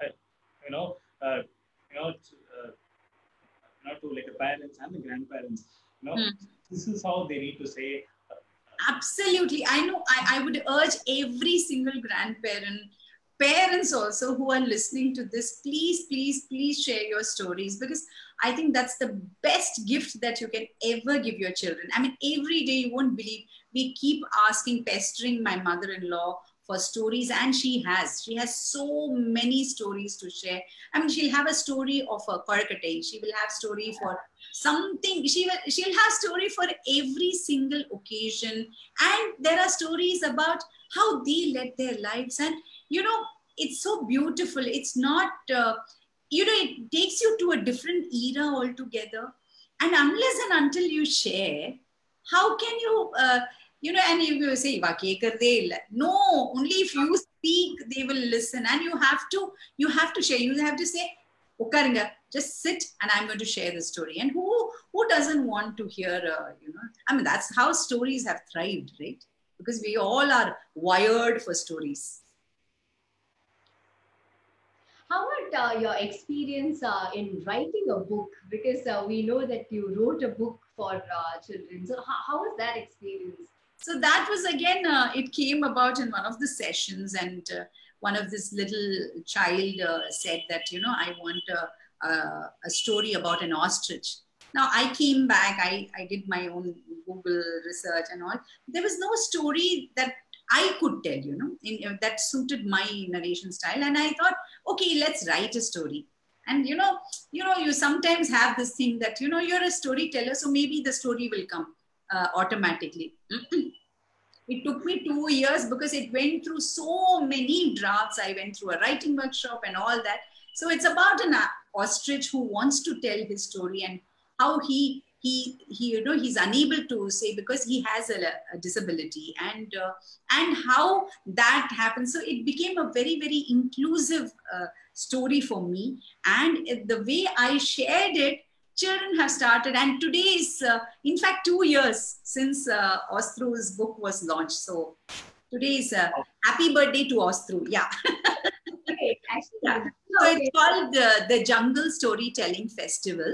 to like the parents and the grandparents, this is how they need to say. Absolutely. I know. I would urge every single grandparent, parents also who are listening to this, please share your stories, because I think that's the best gift that you can ever give your children. I mean, every day you won't believe, we keep pestering my mother-in-law for stories, and she has so many stories to share. I mean, she'll have a story of a Korakattai. She will have story for something. She'll have story for every single occasion. And there are stories about how they led their lives. And, it's so beautiful. It's not, it takes you to a different era altogether. And unless and until you share, how can you, and you will say, no, only if you speak, they will listen. And you have to share. You have to say, just sit and I'm going to share the story. And who doesn't want to hear, I mean, that's how stories have thrived, right? Because we all are wired for stories. How about your experience in writing a book? Because we know that you wrote a book for children. So how was that experience? So that was, again, it came about in one of the sessions, and one of this little child said that, I want a story about an ostrich. Now I came back, I did my own Google research and all. There was no story that I could tell, that suited my narration style. And I thought, okay, let's write a story. And, you sometimes have this thing that, you're a storyteller, so maybe the story will come automatically. It took me 2 years because it went through so many drafts. I went through a writing workshop and all that. So it's about an ostrich who wants to tell his story, and how he's unable to say because he has a disability, and how that happens. So it became a very, very inclusive story for me. And the way I shared it, children have started. And today is, in fact, 2 years since Ostru's book was launched. So today is happy birthday to Ostru. Yeah. Okay, actually, yeah. So it's called the Jungle Storytelling Festival.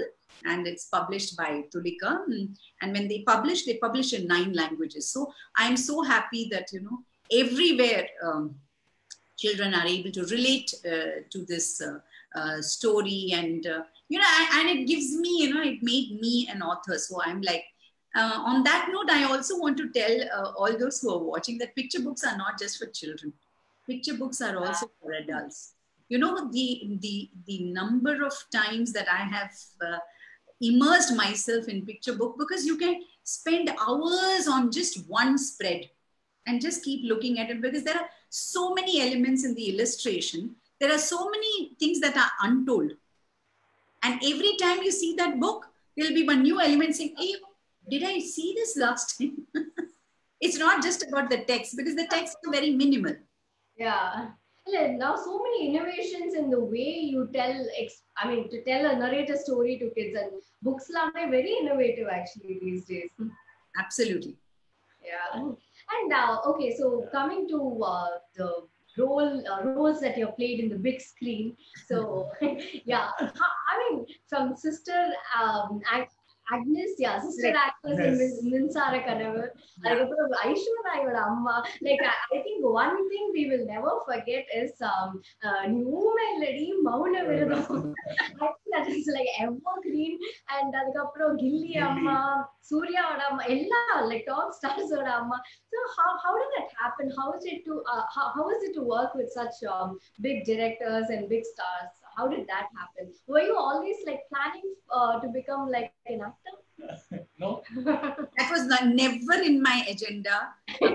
and it's published by Tulika. And when they publish in 9 languages. So I'm so happy that, you know, everywhere children are able to relate to this story, and you know, and it gives me, you know, it made me an author. So I'm like, on that note, I also want to tell all those who are watching that picture books are not just for children. Picture books are also for adults. You know, the number of times that I have immersed myself in picture book, because you can spend hours on just one spread and just keep looking at it, because there are so many elements in the illustration. There are so many things that are untold. And every time you see that book, there'll be one new element saying, hey, did I see this last time? It's not just about the text, because the text is very minimal. Yeah. Now so many innovations in the way you tell, to tell a narrator story to kids, and books are very innovative actually these days. Absolutely. Yeah. And okay, so coming to the roles that you played in the big screen. So yeah, from Sister Agnes, yeah, Sister Agnes in Minsara Kanavu. Aishwarya Amma. Like I think one thing we will never forget is New Melody, Mauna Viradam. I think that is like evergreen. And adukapro Gilli Amma, Surya Amma, ella like top stars Amma. So how did that happen? How is it to work with such big directors and big stars? How did that happen? Were you always like planning to become like an actor? No. That was never in my agenda.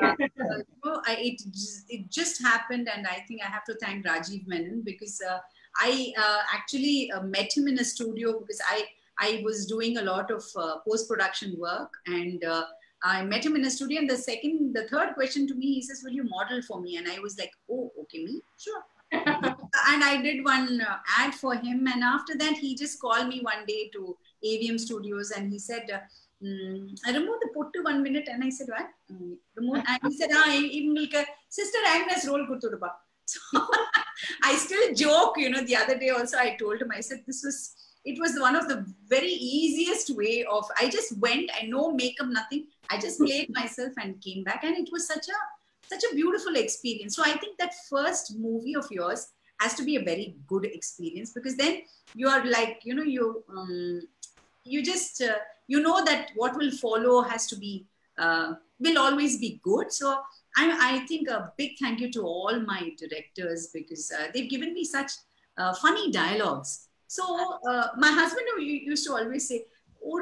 It just happened, and I think I have to thank Rajiv Menon, because I actually met him in a studio, because I was doing a lot of post-production work, and I met him in a studio, and the third question to me, he says, will you model for me? And I was like, oh, okay, me? Sure. And I did one ad for him, and after that he just called me one day to AVM Studios, and he said, remove the puttu 1 minute. And I said, what? Remove. And he said, Sister Agnes role kududupa. So I still joke, you know, the other day also I told him, I said, it was one of the very easiest way of, I just went, I no makeup, nothing. I just played myself and came back, and it was such a beautiful experience. So I think that first movie of yours has to be a very good experience, because then you are like, you know, you just, you know that what will follow has to be, will always be good. So I think a big thank you to all my directors, because they've given me such funny dialogues. So my husband used to always say, how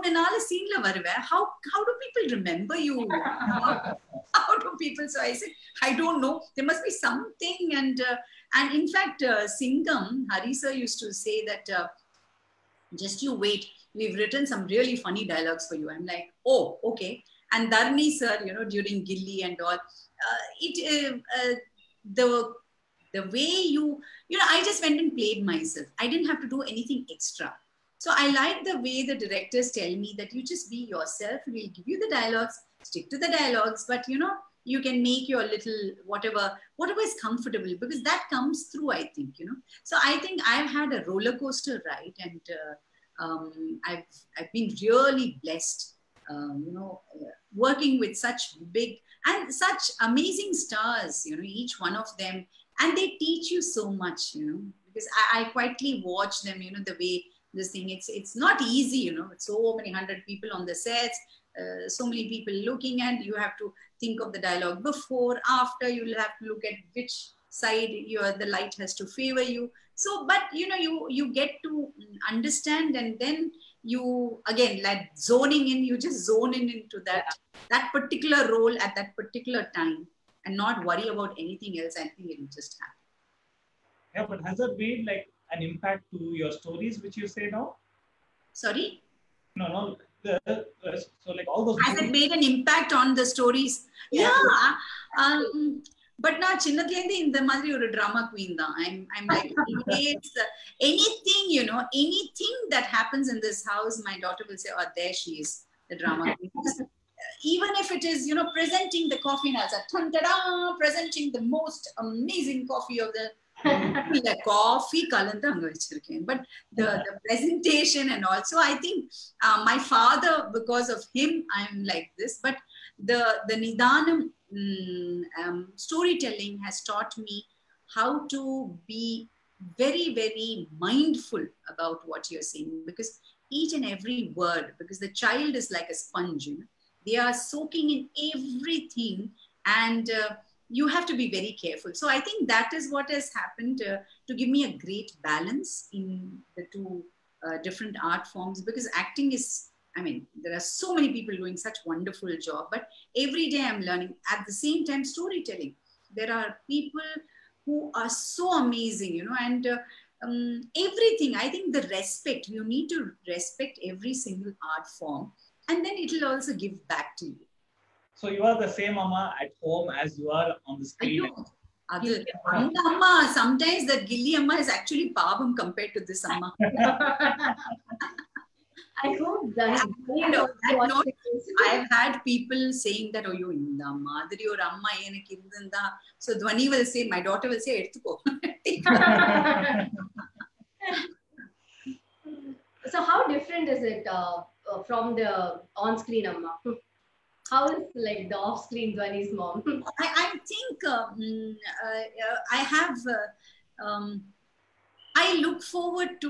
do people remember you? How do people? So I said, I don't know. There must be something. And in fact, Singham, Hari sir used to say that, just you wait. We've written some really funny dialogues for you. I'm like, oh, okay. And Dharmi sir, you know, during Gilli and all, the way you know, I just went and played myself. I didn't have to do anything extra. So I like the way the directors tell me that you just be yourself. We'll give you the dialogues, stick to the dialogues, but you know, you can make your little whatever is comfortable, because that comes through, I think, you know. So I think I've had a roller coaster ride, and I've been really blessed, you know, working with such big and such amazing stars, you know, each one of them, and they teach you so much, you know, because I quietly watch them, you know, the way this thing, it's not easy, you know, it's so many 100 people on the sets, so many people looking, and you have to think of the dialogue before, after, you'll have to look at which side the light has to favor you. So, but you know, you get to understand, and then you, again, like zoning in, you just zone into that particular role at that particular time, and not worry about anything else. I think it will just happen. Yeah, but has that made like an impact to your stories, which you say now? Sorry? No. So like all those. Has it made an impact on the stories? Yeah. But now chinnadlendi in the madri or drama queen da. I'm like, anything, you know, anything that happens in this house, my daughter will say, oh, there she is, the drama queen. Even if it is, you know, presenting the coffee as a presenting the most amazing coffee of Like coffee kalanda anga vechirukken. But the presentation and also I think my father, because of him I'm like this. But the Nidanam storytelling has taught me how to be very, very mindful about what you're saying, because each and every word, because the child is like a sponge, you know? They are soaking in everything, and you have to be very careful. So I think that is what has happened to give me a great balance in the two different art forms, because acting is, I mean, there are so many people doing such wonderful job, but every day I'm learning. At the same time, storytelling, there are people who are so amazing, you know, and everything. I think the respect, you need to respect every single art form, and then it will also give back to you. So you are the same Amma at home as you are on the screen. Ayyo, anda amma, sometimes that Gilli Amma is actually Pabam compared to this Amma. I hope that I've had people saying that, oh, you inda madri or amma enak irundha. So Dhwani will say, my daughter will say, eduthuko. So how different is it from the on-screen Amma? How is like the off-screen Dhwani's mom? I think I have, I look forward to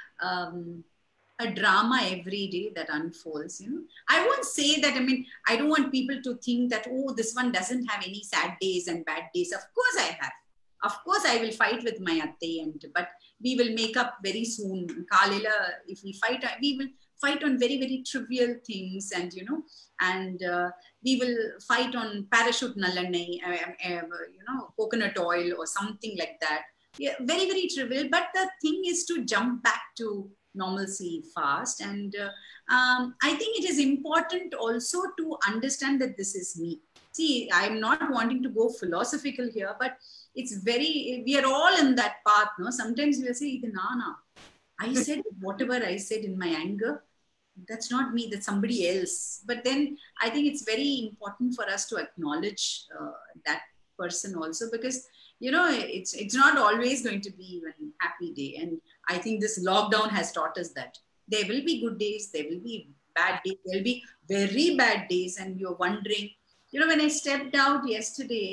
a drama every day that unfolds, you know. I won't say that, I mean, I don't want people to think that, oh, this one doesn't have any sad days and bad days. Of course I have. Of course I will fight with my atte, but we will make up very soon. Kalela, if we fight, we will fight on very, very trivial things, and, you know, and we will fight on parachute nallanai, you know, coconut oil or something like that. Yeah, very, very trivial. But the thing is to jump back to normalcy fast. And I think it is important also to understand that this is me. See, I'm not wanting to go philosophical here, but it's very, we are all in that path, no? Sometimes we'll say, Nana, I said whatever I said in my anger, that's not me, that's somebody else. But then I think it's very important for us to acknowledge that person also, because, you know, it's not always going to be even happy day. And I think this lockdown has taught us that there will be good days, there will be bad days, there will be very bad days, and you're wondering, you know, when I stepped out yesterday,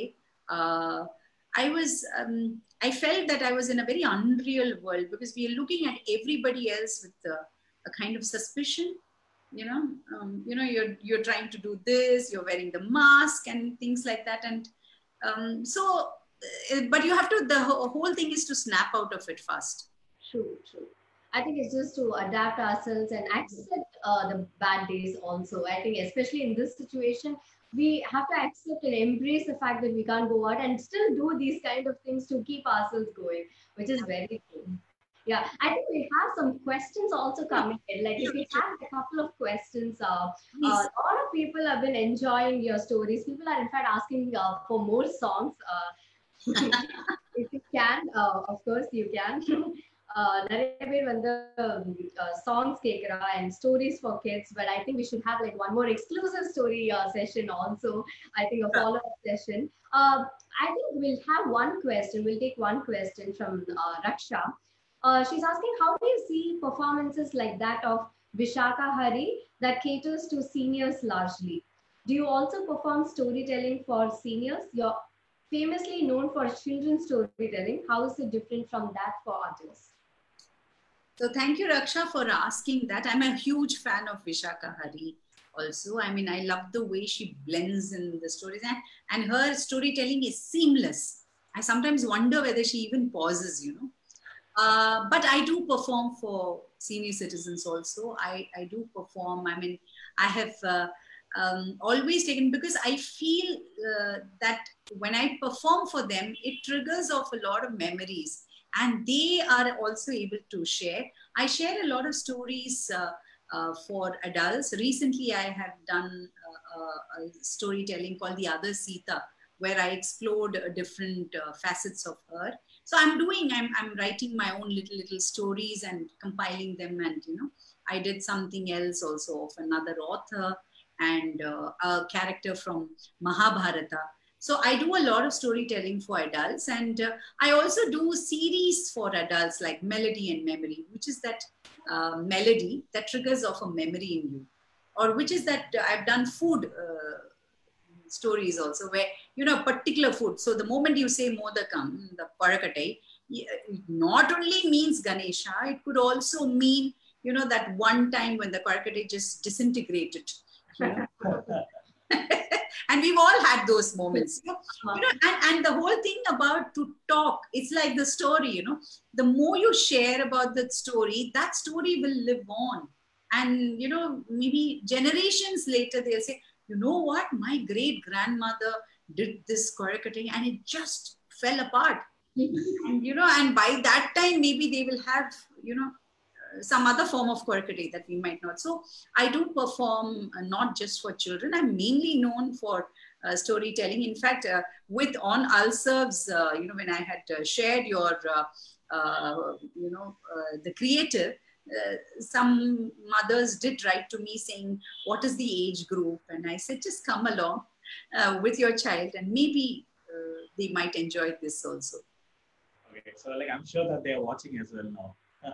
I felt that I was in a very unreal world, because we are looking at everybody else with a kind of suspicion. You know, you're trying to do this, you're wearing the mask and things like that, and so. But you have to, the whole thing is to snap out of it fast. True. I think it's just to adapt ourselves and accept the bad days also. I think especially in this situation, we have to accept and embrace the fact that we can't go out and still do these kind of things to keep ourselves going, which is very true. Yeah, I think we have some questions also coming in. Like if we have a couple of questions, a lot of people have been enjoying your stories. People are in fact asking for more songs. If you can, of course you can. நிறைய பேர் வந்து songs கேக்குறா and stories for kids, but I think we should have like one more exclusive story session also. I think a follow-up session. I think we'll have one question. We'll take one question from Raksha. She's asking, how do you see performances like that of Vishaka Hari that caters to seniors largely? Do you also perform storytelling for seniors? You're famously known for children's storytelling. How is it different from that for adults? So thank you, Raksha, for asking that. I'm a huge fan of Vishaka Hari also. I mean, I love the way she blends in the stories, and her storytelling is seamless. I sometimes wonder whether she even pauses, you know. But I do perform for senior citizens also. I do perform. I mean, I have always taken, because I feel that when I perform for them, it triggers off a lot of memories, and they are also able to share. I share a lot of stories for adults. Recently, I have done a storytelling called The Other Sita, where I explored different facets of her. So I'm writing my own little stories and compiling them. And, you know, I did something else also of another author and a character from Mahabharata. So I do a lot of storytelling for adults, and I also do series for adults like Melody and Memory, which is that melody that triggers off a memory in you, or which is that I've done food stories also, where, you know, particular food. So the moment you say modakam, the korakattai, it not only means Ganesha, it could also mean, you know, that one time when the korakattai just disintegrated. You know? And we've all had those moments, you know, and the whole thing about to talk, it's like the story, you know, the more you share about that story will live on. And, you know, maybe generations later, they'll say, you know what, my great grandmother did this korakattai and it just fell apart. And, you know, and by that time, maybe they will have, you know, some other form of korakattai that we might not. So I do perform not just for children. I'm mainly known for storytelling. In fact, with On Ulcerves, you know, when I had shared your, you know, the creator, some mothers did write to me saying, what is the age group? And I said, just come along with your child and maybe they might enjoy this also. Okay, so like I'm sure that they are watching as well now.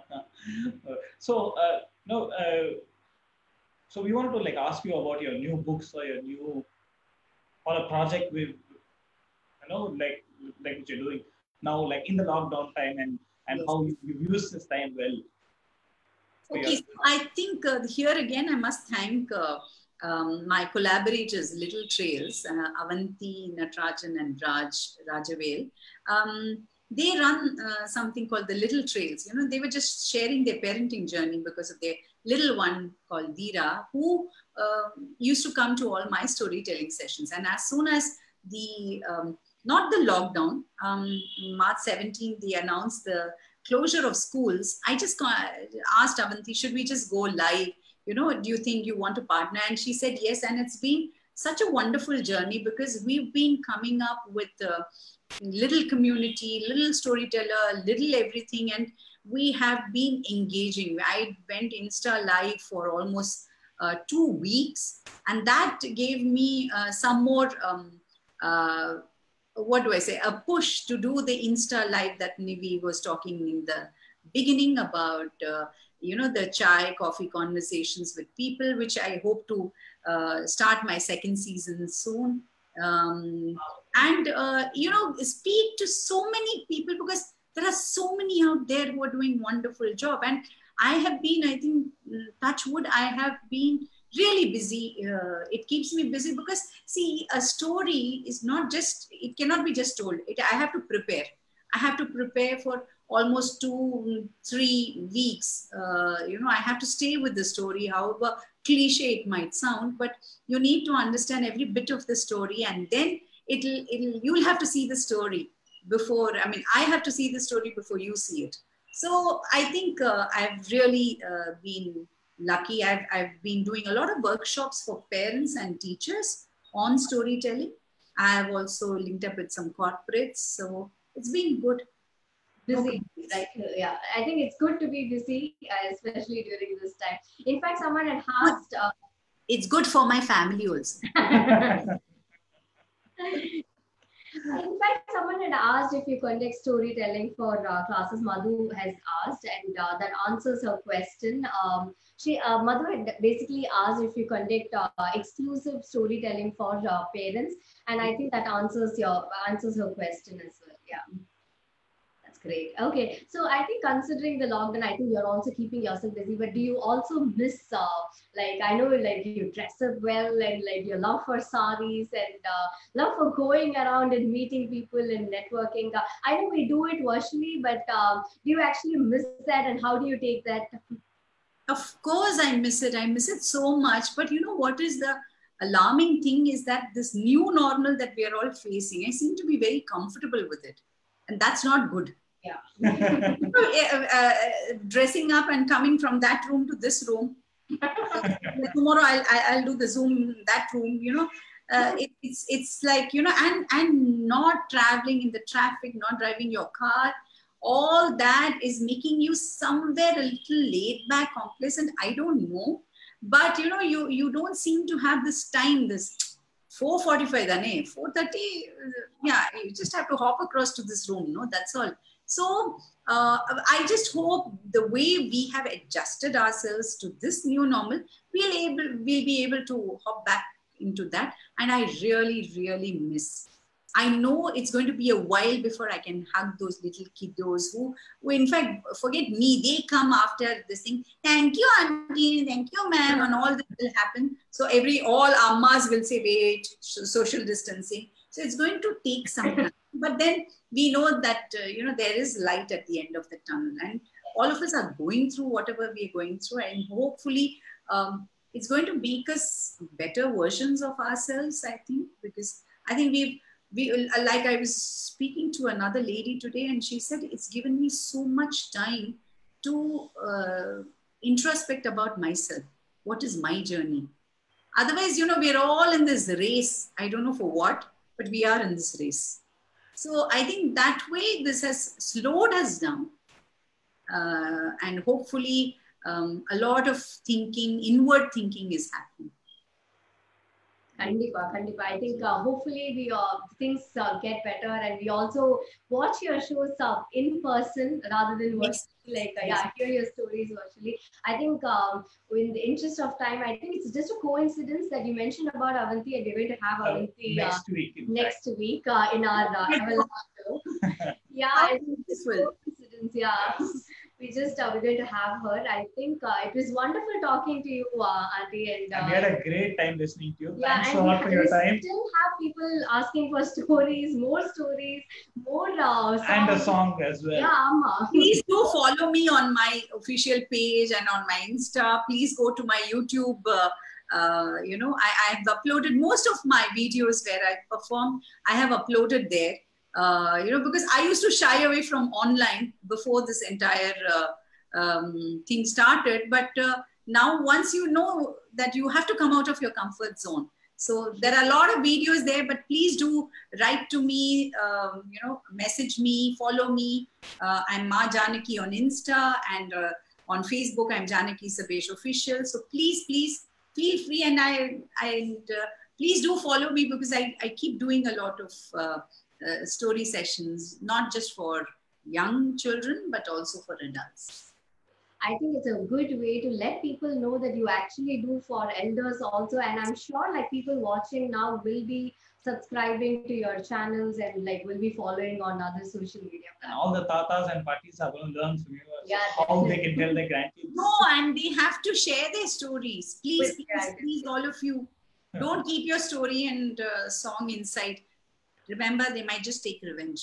So no, so we wanted to like ask you about your new books or your new or a project with, you know, like what you're doing now, like in the lockdown time, and Yes. how you use this time well. Okay, so I think here again I must thank my collaborators, Little Trails, Avanti, Natarajan, and Rajavel. They run something called the Little Trails. You know, they were just sharing their parenting journey because of their little one called Veera, who used to come to all my storytelling sessions. And as soon as the, not the lockdown, March 17th, they announced the closure of schools. I just asked Avanti, should we just go live? You know, do you think you want to partner? And she said yes. And it's been such a wonderful journey because we've been coming up with little community, little storyteller, little everything, and we have been engaging. I went Insta live for almost 2 weeks, and that gave me some more what do I say, a push to do the Insta live that Nivi was talking in the beginning about, you know, the chai coffee conversations with people, which I hope to start my second season soon. And, you know, speak to so many people because there are so many out there who are doing wonderful job. And I have been, I think, touch wood, I have been really busy. It keeps me busy because, see, a story is not just, it cannot be just told. I have to prepare. I have to prepare for almost 2-3 weeks. You know, I have to stay with the story, however cliche it might sound, but you need to understand every bit of the story, and then you'll have to see the story before, I mean, I have to see the story before you see it. So I think I've really been lucky. I've been doing a lot of workshops for parents and teachers on storytelling. I have also linked up with some corporates. So it's been good. Busy, right? Yeah, I think it's good to be busy, especially during this time. In fact, someone had asked. It's good for my family also. In fact, someone had asked if you conduct storytelling for classes. Madhu has asked, and that answers her question. Madhu had basically asked if you conduct exclusive storytelling for parents, and I think that answers her question as well. Yeah. Great. Okay. So I think considering the lockdown, I think you're also keeping yourself busy, but do you also miss, like, I know like you dress up well and like your love for saris and love for going around and meeting people and networking. I know we do it virtually, but do you actually miss that, and how do you take that? Of course, I miss it. I miss it so much. But you know what is the alarming thing is that this new normal that we are all facing, I seem to be very comfortable with it. And that's not good. Yeah. Dressing up and coming from that room to this room. Tomorrow I'll do the Zoom in that room, you know. It's like, you know, and not traveling in the traffic, not driving your car. All that is making you somewhere a little laid back, complacent. I don't know. But, you know, you don't seem to have this time, this 4:45 dane 4:30 yeah, you just have to hop across to this room, no, that's all. So I just hope the way we have adjusted ourselves to this new normal, we'll be able to hop back into that. And I really miss, I know it's going to be a while before I can hug those little kiddos who in fact, forget me, they come after this thing, thank you auntie, thank you ma'am, and all that will happen. So all ammas will say, wait, social distancing. So it's going to take some time. But then we know that, there is light at the end of the tunnel. And all of us are going through whatever we are going through. And hopefully it's going to make us better versions of ourselves, I think. Because I think like I was speaking to another lady today, and she said, it's given me so much time to introspect about myself. What is my journey? Otherwise, we're all in this race. I don't know for what, but we are in this race. So I think that way, this has slowed us down. And hopefully a lot of thinking, inward thinking is happening. Kandipa. I think hopefully things get better, and we also watch your shows in person rather than virtually, hear your stories virtually. I think in the interest of time, I think it's just a coincidence that you mentioned about Avanti, and we're going to have Avanti next week in our Everlast show. Yeah, I think it's a coincidence. Yeah. We're going to have her. I think it was wonderful talking to you, Auntie. And we had a great time listening to you. Yeah, thanks so much for your time. We still have people asking for stories, more songs. And a song as well. Yeah, Amma. Please do follow me on my official page and on my Insta. Please go to my YouTube. I have uploaded most of my videos where I perform. I have uploaded there. Because I used to shy away from online before this entire thing started. But now once you know that you have to come out of your comfort zone. So there are a lot of videos there, but please do write to me, message me, follow me. I'm Ma Janaki on Insta, and on Facebook, I'm Janaki Sabesh Official. So please feel free, and please do follow me, because I keep doing a lot of story sessions, not just for young children, but also for adults. I think it's a good way to let people know that you actually do for elders also. And I'm sure people watching now will be subscribing to your channels and will be following on other social media platforms. And all the tatas and patis are going to learn from you how they can tell their grandkids. No, and they have to share their stories. Please, all of you, don't keep your story and song inside. Remember, they might just take revenge.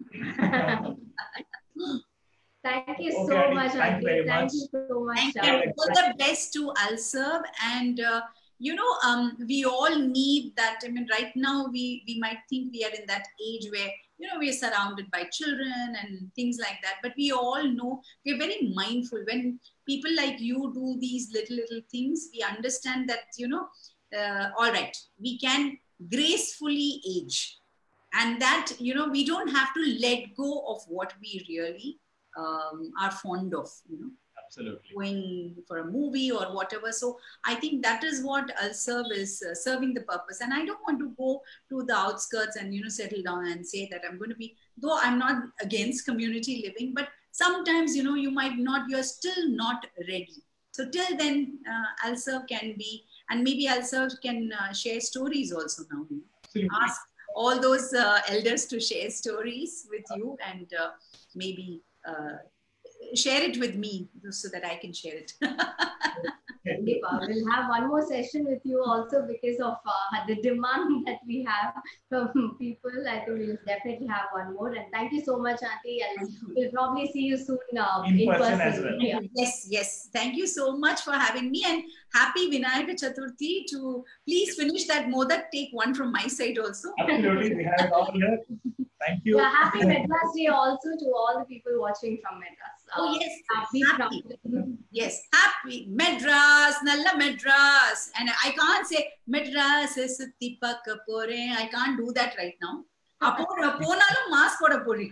Thank you so much, Auntie. Thank you so much. Thank you. All the best to Ulserve. And, we all need that. I mean, right now, we might think we are in that age where, we are surrounded by children and things like that. But we all know, we're very mindful. When people like you do these little things, we understand that, all right, we can gracefully age. And that, we don't have to let go of what we really are fond of, Absolutely. Going for a movie or whatever. So I think that is what Ulserve is serving the purpose. And I don't want to go to the outskirts and, settle down and say that I'm going to be, though I'm not against community living, but sometimes, you're still not ready. So till then, Ulserve can be, and maybe Ulserve can share stories also now. Ask all those elders to share stories with you, and maybe share it with me so that I can share it. We'll have one more session with you also, because of the demand that we have from people. I think we'll definitely have one more. And thank you so much, Auntie. And we'll probably see you soon in person as well. Yeah. Yes. Thank you so much for having me. And happy Vinayaka Chaturthi. To please finish that modak. Take one from my side also. Absolutely. We have it all here. Thank you. Yeah, happy Madras Day also to all the people watching from Madras. Yes. Yes. Happy Madras, Nalla Madras. And I can't say Madras is Tipaka Pore. I can't do that right now. Aponalu mask for a puri.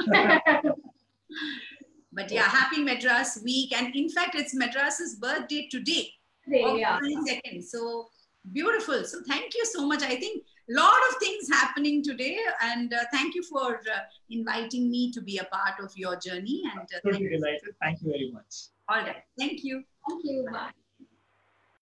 But yeah, happy Madras week. And in fact, it's Madras's birthday today. Yeah. 22nd. So Beautiful. So thank you so much. I think a lot of things happening today, and thank you for inviting me to be a part of your journey. And Totally delighted. Thank you very much. all right. Thank you. Thank you. Bye.